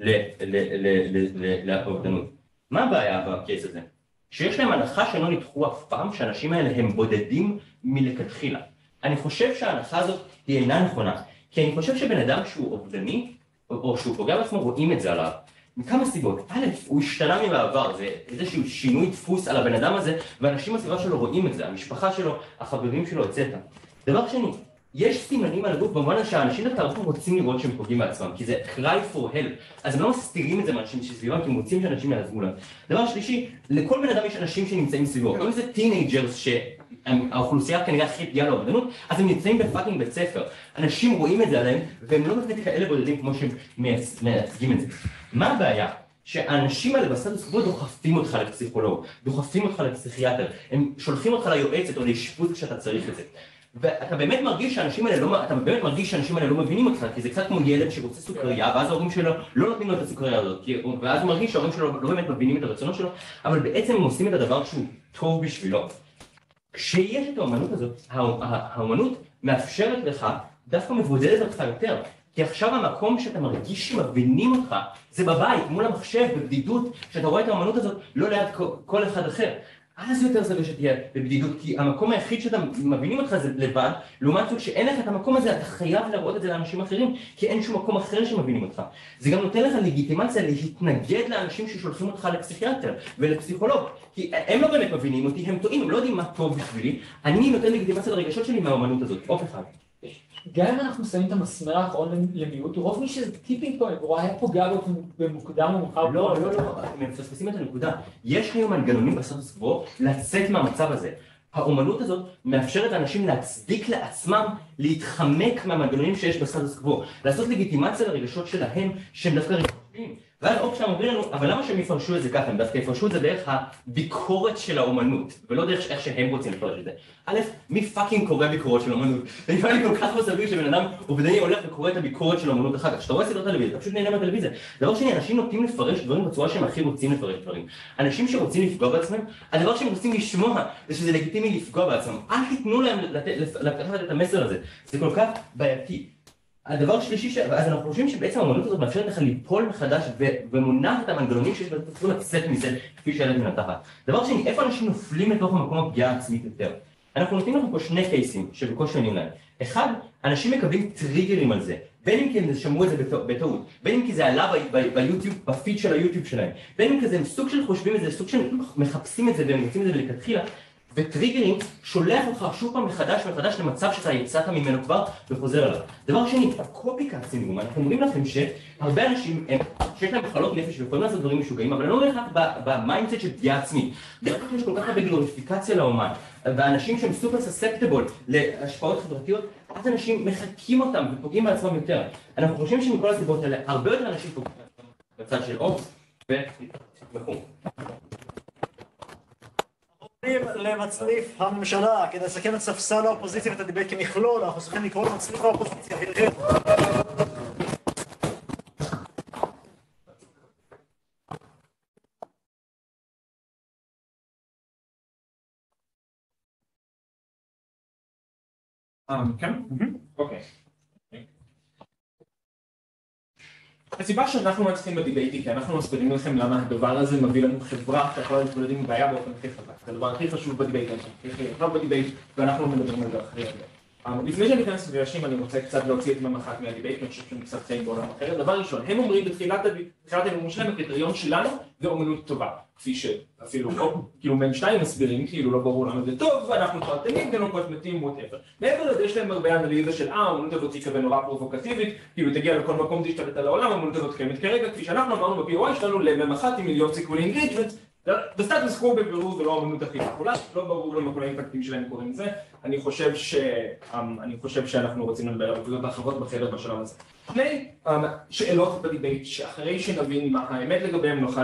E: לאובדנות. מה הבעיה בקייס הזה? שיש להם הנחה שלא ניתחו אף פעם, שהאנשים האלה הם בודדים מלכתחילה. אני חושב שההנחה הזאת היא אינה נכונה, כי אני חושב שבן אדם שהוא אובדני, או שהוא פוגע בעצמו, רואים את זה עליו. מכמה סיבות. א', הוא השתנה מבעבר, זה איזשהו שינוי דפוס על הבן אדם הזה, ואנשים בסביבה שלו רואים את זה, המשפחה שלו, החברים שלו, etc. דבר שני, יש סימנים על הגוף במובן שהאנשים דווקא הרבה רוצים לראות שהם פוגעים בעצמם, כי זה cry for help, אז הם לא מסתירים את זה מאנשים שסביבם, כי הם רוצים שאנשים יעזרו להם. דבר שלישי, לכל בן אדם יש אנשים שנמצאים סביבו, גם אם זה טינג'רס שהאוכלוסייה כנראה הכי פגיעה לאובדנות, אז הם נמצאים בפאקינג בית ספר. אנשים רואים את זה עליהם, והם לא באמת כאלה בודדים כמו שהם מייצגים את זה. מה הבעיה? שהאנשים האלה בסטטוס קוו דוחפים אותך לפסיכולוג, דוחפים אותך לפסיכיאטר, הם שולחים אותך ליועצת או לאשפוז כשאתה צריך את זה. ואתה באמת מרגיש שהאנשים האלה לא מבינים אותך, כי זה קצת כמו ילד שרוצה סוכריה, ואז ההורים שלו לא נותנים לו את הסוכריה הזאת, ואז הוא מרגיש שההורים שלו לא באמת מבינים את הרצונות שלו, אבל בעצם הם עושים את הדבר שהוא טוב בשבילו. כשיש את האמנות הזאת, האמנות מאפשרת לך, דווקא מבודדת אותך יותר, כי עכשיו המקום שאתה מרגיש שמבינים אותך, זה בבית, מול המחשב, בבדידות, שאתה רואה את האמנות הזאת לא ליד כל אחד אחר. אז יותר סביר שתהיה בבדידות, כי המקום היחיד שאתה מבינים אותך זה לבד, לעומת זאת שאין לך את המקום הזה, אתה חייב להראות את זה לאנשים אחרים, כי אין שום מקום אחר שמבינים אותך. זה גם נותן לך לגיטימציה להתנגד לאנשים ששולחים אותך לפסיכיאטר ולפסיכולוג, כי הם לא באמת מבינים אותי, הם טועים, הם לא יודעים מה טוב בשבילי, אני נותן לגיטימציה לרגשות שלי מהאמנות הזאת, אוף אחד.
B: גם אם אנחנו שמים את המסמר האחרון למיעוט, רוב מי שזה טיפינג פוינט, הוא היה פוגע במוקדם או מאוחר.
E: לא, הם מפספסים את הנקודה. יש היום מנגנונים בסטטוס קוו לצאת מהמצב הזה. האומנות הזאת מאפשרת לאנשים להצדיק לעצמם להתחמק מהמנגנונים שיש בסטטוס קוו, לעשות לגיטימציה לרגשות שלהם שהם דווקא רגשים. ואז עוד כשהם אומרים לנו, אבל למה שהם יפרשו את זה ככה? הם דווקא יפרשו את זה דרך הביקורת של האומנות, ולא דרך איך שהם רוצים לפרש את זה. א', מי פאקינג קורא ביקורת של האומנות? זה נראה לי כל כך לא סביר שבן אדם עובדני הולך וקורא את הביקורת של האומנות אחר כך. כשאתה רואה סדרת טלוויזיה, אתה פשוט נהנה מהטלוויזיה. דבר שני, אנשים נוטים לפרש דברים בצורה שהם הכי רוצים לפרש דברים. אנשים שרוצים לפגוע בעצמם, הדבר שהם רוצים לשמוע זה שזה לגיטימי לפגוע בעצמם. אל תיתנו להם לקחת את המסר הזה. זה כל כך בעייתי. הדבר שלישי, אז אנחנו חושבים שבעצם האמנות הזאת מאפשרת לך ליפול מחדש ומונעת את המנגנונים שיש בצורה לצאת מזה כפי שהילד מנתחת. דבר שני, איפה אנשים נופלים לתוך המקום הפגיעה העצמית יותר? אנחנו נותנים לכם פה שני קייסים שבקושי עונים להם. אחד, אנשים מקבלים טריגרים על זה, בין אם כי הם שמעו את זה בטעות, בין אם כי זה עלה ביוטיוב, בפיד של היוטיוב שלהם, בין אם כי זה סוג של חושבים את זה, סוג של מחפשים את זה והם מוצאים את זה ולכתחילה, וטריגרים שולח אותך שוב פעם מחדש למצב שאתה יצאת ממנו כבר וחוזר אליו. דבר שני, הקופיקאט סינדרום, אנחנו אומרים לכם שהרבה אנשים שיש להם מחלות נפש ויכולים לעשות דברים משוגעים, אבל לא נלחץ במיינדסט של פגיעה עצמית. ברגע שיש כל כך הרבה גלוריפיקציה לאומן, ואנשים שהם סופר סספטבול להשפעות חברתיות, אז אנשים מחקים אותם ופוגעים בעצמם יותר. אנחנו חושבים שמכל הסיבות האלה, הרבה יותר אנשים פוגעים בצד של אופס ותתמכו.
I: למצליף הממשלה, כדי לסכם את ספסל האופוזיציה ואת הדיבייט כמכלול, אנחנו צריכים לקרוא למצליף האופוזיציה.
G: כן? אוקיי. הסיבה שאנחנו מצליחים בדיבייטי, כי אנחנו מסבירים לכם למה הדבר הזה מביא לנו חברה שיכולה להתמודד עם בעיה באופן הכי חזק. זה הדבר הכי חשוב בדיבייטי, ואנחנו מדברים על זה אחרי זה. לפני שאני אכנס לראשים, אני רוצה קצת להוציא את ממחת מהדיבייט, אני חושב שהם קצת חיים בעולם אחרת. דבר ראשון, הם אומרים בתחילת הנאום שלהם, הקריטריון שלנו זה אומנות טובה. כפי שאפילו, כאילו מן שתיים מסבירים, כאילו לא ברור למה זה טוב, ואנחנו תועתנים, גם לא מתאים, whatever. מעבר לזה יש להם הרבה אנליזה של, האומנות הזאת היא כזה נורא פרובוקטיבית, כאילו תגיע לכל מקום, תשתלט על העולם, האומנות הזאת קיימת כרגע, כפי שאנחנו אמרנו ב-POI שלנו, לממחת עם מיליון סיכולי אינגייג'מנט, בסטטוס קוו בבירור זה לא האמנות הכי פופולרית, לא ברור למה כל האימפקטים שלהם קוראים זה. אני חושב שאנחנו רוצים לדבר על עבודות האחרות בחדר בשלב הזה. שני שאלות בדיבייט שאחרי שנבין מה האמת לגביהם נוכל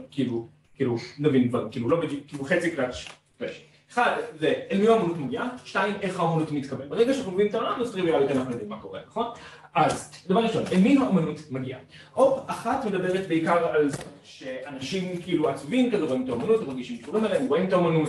G: נבין דברים, כאילו חצי קלאץ'. אחד, זה אל מי האמנות מגיעה, שתיים, איך האמנות מתקבל. ברגע שאנחנו מבינים את העולם, אז טריוויאלית אנחנו יודעים מה קורה, נכון? אז, דבר ראשון, אל מי האמנות מגיעה? אחת מדברת בעיקר על זה שאנשים כאילו עצובים כזה רואים את האמנות, מרגישים קשורים אליהם, רואים את האמנות,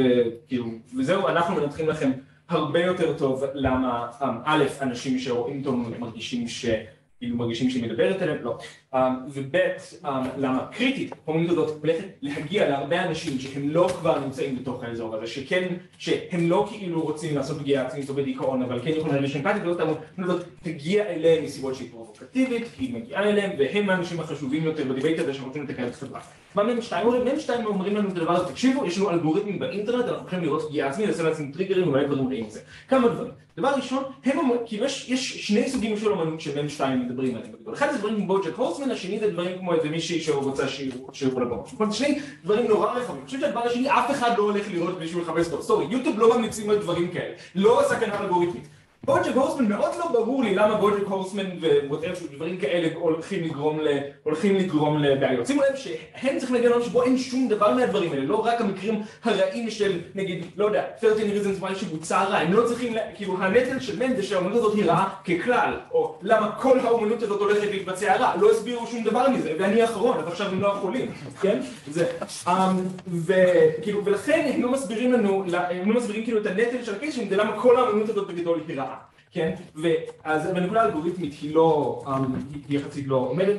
G: וזהו, אנחנו מנתחים לכם הרבה יותר טוב למה, א', אנשים שרואים את האמנות מרגישים שהיא מדברת אליהם, לא. וב' למה קריטית, האמנות הזאת הולכת להגיע להרבה אנשים שהם לא כבר נמצאים בתוך האזור הזה, שהם לא כאילו רוצים לעשות פגיעה עצמית או בדיכאון, אבל כן יכולים להרגיש אמפתית, האמנות הזאת תגיע אליהם מסיבות שהיא פרובוקטיבית, היא מגיעה אליהם, והם האנשים החשובים יותר בדיבייט הזה שרוצים לתקן את החברה. מה מהם שתיים אומרים לנו את הדבר הזה, תקשיבו, יש לנו אלגוריתמים באינטרנט, אנחנו יכולים לראות פגיעה עצמית, לעשות לעצמם טריגרים ומלא דברים רעים מזה. כמה דברים. דבר ראשון, כאילו יש שני סוגים של אמנות שמהם שתיים מדברים עליהם. אחד זה דברים כמו בוג'ק הורסמן, השני זה דברים כמו איזה מישהי שרוצה שיראו לבוא. זה שני דברים נורא רחבים. אני חושב שהדבר השני, אף אחד לא הולך לראות מישהו לחפש טוב. סורי, יוטיוב לא ממליצים על דברים כאלה. לא סכנה אלגוריתמית. בוג'ק הורסמן מאוד לא ברור לי למה בוג'ק הורסמן ודברים כאלה הולכים לגרום לבעיות. שימו לב שהם צריכים להגיד לנו שבו אין שום דבר מהדברים האלה, לא רק המקרים הרעים של נגיד, לא יודע, 13 reasons why שבוצע רע, הם לא צריכים, כאילו הנטל של מהם זה שהאומנות הזאת היא רעה ככלל, או למה כל האומנות הזאת הולכת להתבצע רע, לא הסבירו שום דבר מזה, ואני האחרון, אז עכשיו הם לא יכולים, כן? זה, וכאילו, ולכן הם לא מסבירים לנו, הם לא מסבירים כאילו את הנטל של הקייס, זה למה כל האומנות הזאת בגדול היא רעה. כן, ואז בנקודה האלגוריתמית היא יחסית לא עומדת,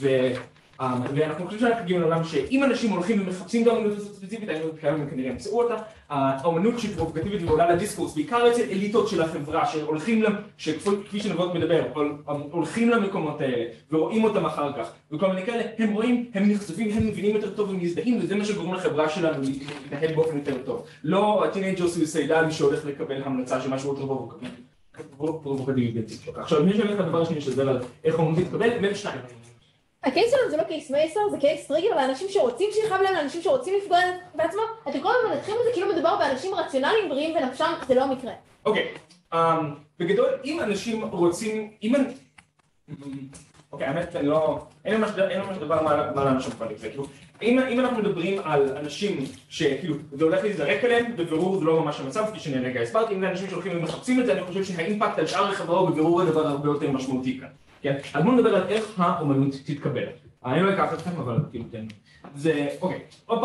G: ואנחנו חושבים שאנחנו מגיעים לעולם שאם אנשים הולכים ומחפשים את האמנות הזאת ספציפית, הם כנראה ימצאו אותה. האמנות שהיא פרובוקטיבית ועולה לדיסקורס, בעיקר אצל אליטות של החברה, שכפי שנבואות מדבר, הולכים למקומות האלה ורואים אותם אחר כך, וכל מיני כאלה, הם רואים, הם נחשפים, הם מבינים יותר טוב ומזדהים, וזה מה שגורם לחברה שלנו להתנהל באופן יותר טוב. לא הטינג'ר סויסיידלי שהולך לקבל המלצה של משהו יותר פרובוקטיבי. פרובוקטיבית. עכשיו, מי שהולך לדבר השני שזה על איך אומנות תתקבל, בין שניים.
H: הקייס שלנו זה לא קייס מייסר, זה קייס טריגר לאנשים שרוצים שיכאב להם, לאנשים שרוצים לפגוע בעצמם. אתם כל הזמן מנתחים את זה כאילו מדובר באנשים רציונליים בריאים ונפשם, זה לא המקרה.
G: אוקיי, בגדול, אם אנשים רוצים, אוקיי, האמת, אין ממש דבר מה לאנשים פנים, אם אנחנו מדברים על אנשים שכאילו זה הולך להזדרק עליהם, בבירור זה לא ממש המצב, כפי שאני רגע הסברתי, אם זה אנשים שהולכים ומחפשים את זה, אני חושב שהאימפקט על שאר החברה הוא בבירור הדבר הרבה יותר משמעותי כאן. כן? אז בואו נדבר על איך האומנות תתקבל. אני לא אקח אתכם, אבל כאילו תן. זה, אוקיי,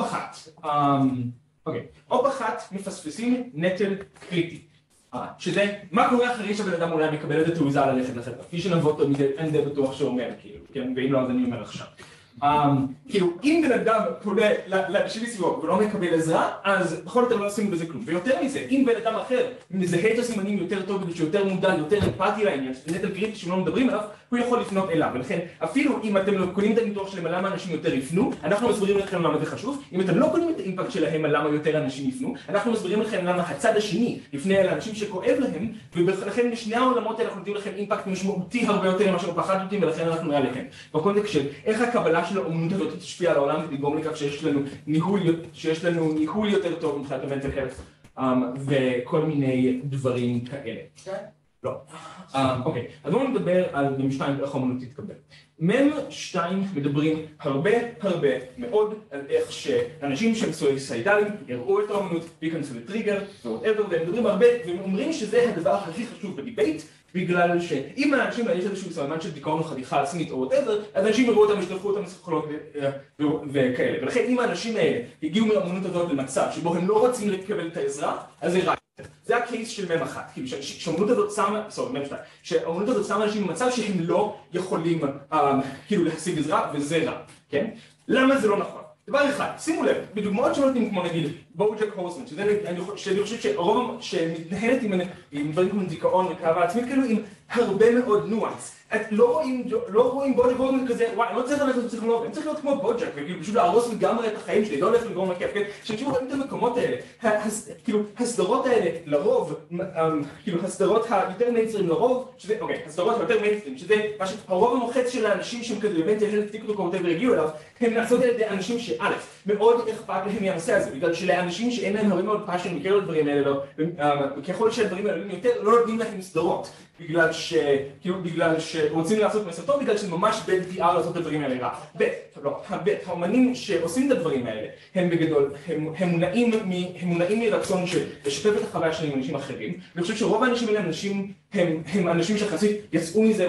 G: או בחת מפספסים נטל קריטי. שזה, מה קורה אחרי שהבן אדם אולי מקבל את התעוזה ללכת לחברה? כפי שנבוא תמיד, אין די בטוח שאומר, כאילו, כן? ואם לא, אז אני אומר עכשיו. כאילו, אם בן אדם פונה לאנשים מסביבו ולא מקבל עזרה, אז בכל זאת לא עושים בזה כלום. ויותר מזה, אם בן אדם אחר מזהה את הסימנים יותר טוב, שיותר מודע, יותר אמפתי לעניין, נטל קריטי שהם לא מדברים עליו, הוא יכול לפנות אליו. ולכן, אפילו אם אתם לא קונים את הניתוח שלהם על למה אנשים יותר יפנו, אנחנו מסבירים לכם למה זה חשוב. אם אתם לא קונים את האימפקט שלהם על למה יותר אנשים יפנו, אנחנו מסבירים לכם למה הצד השני יפנה אל האנשים שכואב להם, ולכן בשני העולמות האלה אנחנו נותנים לכם אימפקט משמעותי הרבה יותר ממה שאנחנו פחדתם, ולכן אנחנו נראה לכם. בקונטקסט של איך הקבלה של האומנות הזאת תשפיע על העולם ותגרום לכך שיש לנו ניהול יותר טוב מבחינת המנטל הלף וכל מיני דברים כאלה. לא. אוקיי, אז בואו נדבר על מ"ם2 איך האומנות תתקבל. מ"ם2 מדברים הרבה מאוד על איך שאנשים שהם סויסאידליים יראו את האומנות וייכנסו לטריגר והם מדברים הרבה והם אומרים שזה הדבר הכי חשוב בדיבייט בגלל שאם האנשים יש איזשהו סממן של דיכאון או חתיכה עצמית או whatever, אז אנשים יראו אותם, ישלחו אותם לפסיכולוג וכאלה. ולכן אם האנשים האלה הגיעו מהאומנות הזאת למצב שבו הם לא רוצים לקבל את העזרה, אז זה רע. זה הקייס של מ"ם אחת, כאילו שהאומנות הזאת שמה אנשים במצב שהם לא יכולים כאילו להשיג עזרה וזה רע, כן? למה זה לא נכון? דבר אחד, שימו לב, בדוגמאות שנותנים כמו נגיד בוג'ק הורסמן, שאני חושב שרוב שמתנהלת עם דברים כמו דיכאון וכאבה עצמית כאילו עם הרבה מאוד ניואנס. לא רואים בוג'ק הורסמן כזה, וואי, אני לא צריך ללכת לפסיכולוג, אני צריך להיות כמו בוג'ק וכאילו פשוט להרוס לגמרי את החיים שלי, לא הולך לגרום לכיף, כן? שכאילו רואים את המקומות האלה, כאילו הסדרות האלה לרוב, כאילו הסדרות היותר מיינסטרים לרוב, שזה, אוקיי, הסדרות היותר מיינסטרים, שזה מה שהרוב המוחץ של האנשים שהם כזה באמת טיקטוק או whatever הגיעו אליו, הם נעשות על ידי אנשים שא' מאוד אכפת להם מהנושא הזה, בגלל שלאנשים שאין להם הרבה מאוד פאשן מכיר לדברים האלה, ככל שהדברים האלה עולים יותר, לא נותנים להם סדרות, בגלל שרוצים לעשות מסר טוב, בגלל שממש בין PR לעשות את הדברים האלה רע. האומנים שעושים את הדברים האלה, הם בגדול, הם מונעים מרצון של לשתף את החוויה שלהם עם אנשים אחרים, ואני חושב שרוב האנשים האלה הם אנשים שחסית יצאו מזה,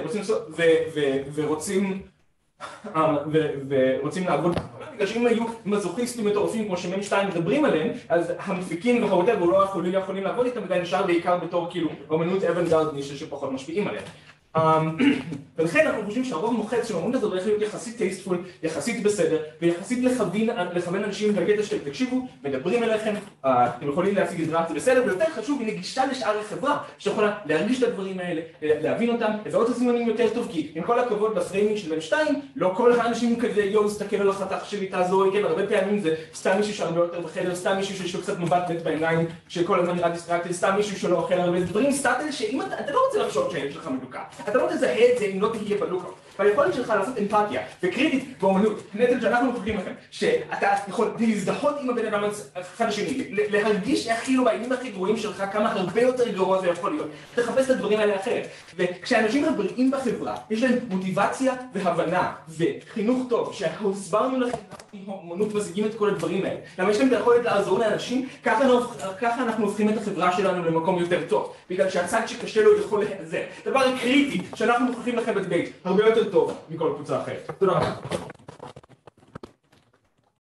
G: ורוצים לעבוד בגלל שאם היו מזוכיסטים מטורפים כמו שמ"ם2 מדברים עליהם, אז המפיקים והווטאבר לא יכולים לעבוד איתם וזה נשאר בעיקר בתור כאילו אומנות אוונגרד נישה שפחות משפיעים עליהם. ולכן אנחנו חושבים שהרוב המוחץ של האומנות הזאת הולך להיות יחסית טייסטפול, יחסית בסדר, ויחסית לכוון אנשים בקטע של תקשיבו, מדברים אליכם, אתם יכולים להשיג עזרה, זה בסדר, ויותר חשוב, היא נגישה לשאר החברה, שיכולה להרגיש את הדברים האלה, להבין אותם, לזהות את הסימנים יותר טוב, כי עם כל הכבוד בפריימינג של מ"ם2, לא כל האנשים כזה, יואו, סתכל על החתך שלי, תעזור, כן, הרבה פעמים זה סתם מישהו שהרבה יותר בחדר, סתם מישהו שיש לו קצת מבט נט בעיניים, שכל הזמן נראה דיסטרקטי, סתם מישהו שלא אוכל הרבה דברים, סטאטל שאם אתה לא רוצה לחשוב שהילד שלך מדוכא, אתה לא תזהה את זה אם לא תהיה בלוקאוט. והיכולת שלך לעשות אמפתיה וקריטית באומנות, נטל שאנחנו מוכרים לכם, שאתה יכול להזדהות עם הבן אדם אחד השני, להרגיש כאילו בעניינים הכי גרועים שלך כמה הרבה יותר גרוע זה יכול להיות, תחפש את הדברים האלה אחרת. וכשאנשים הבריאים בחברה, יש להם מוטיבציה והבנה וחינוך טוב, שהסברנו לכם אומנות משיגים את כל הדברים האלה. למה יש להם את היכולת לעזור לאנשים, ככה אנחנו הופכים את החברה שלנו למקום יותר טוב, בגלל שהצד שקשה לו יכול להיעזר. דבר קריטי שאנחנו מוכרחים לכם בדיבייט, הרבה יותר טוב מכל קבוצה אחרת. תודה רבה.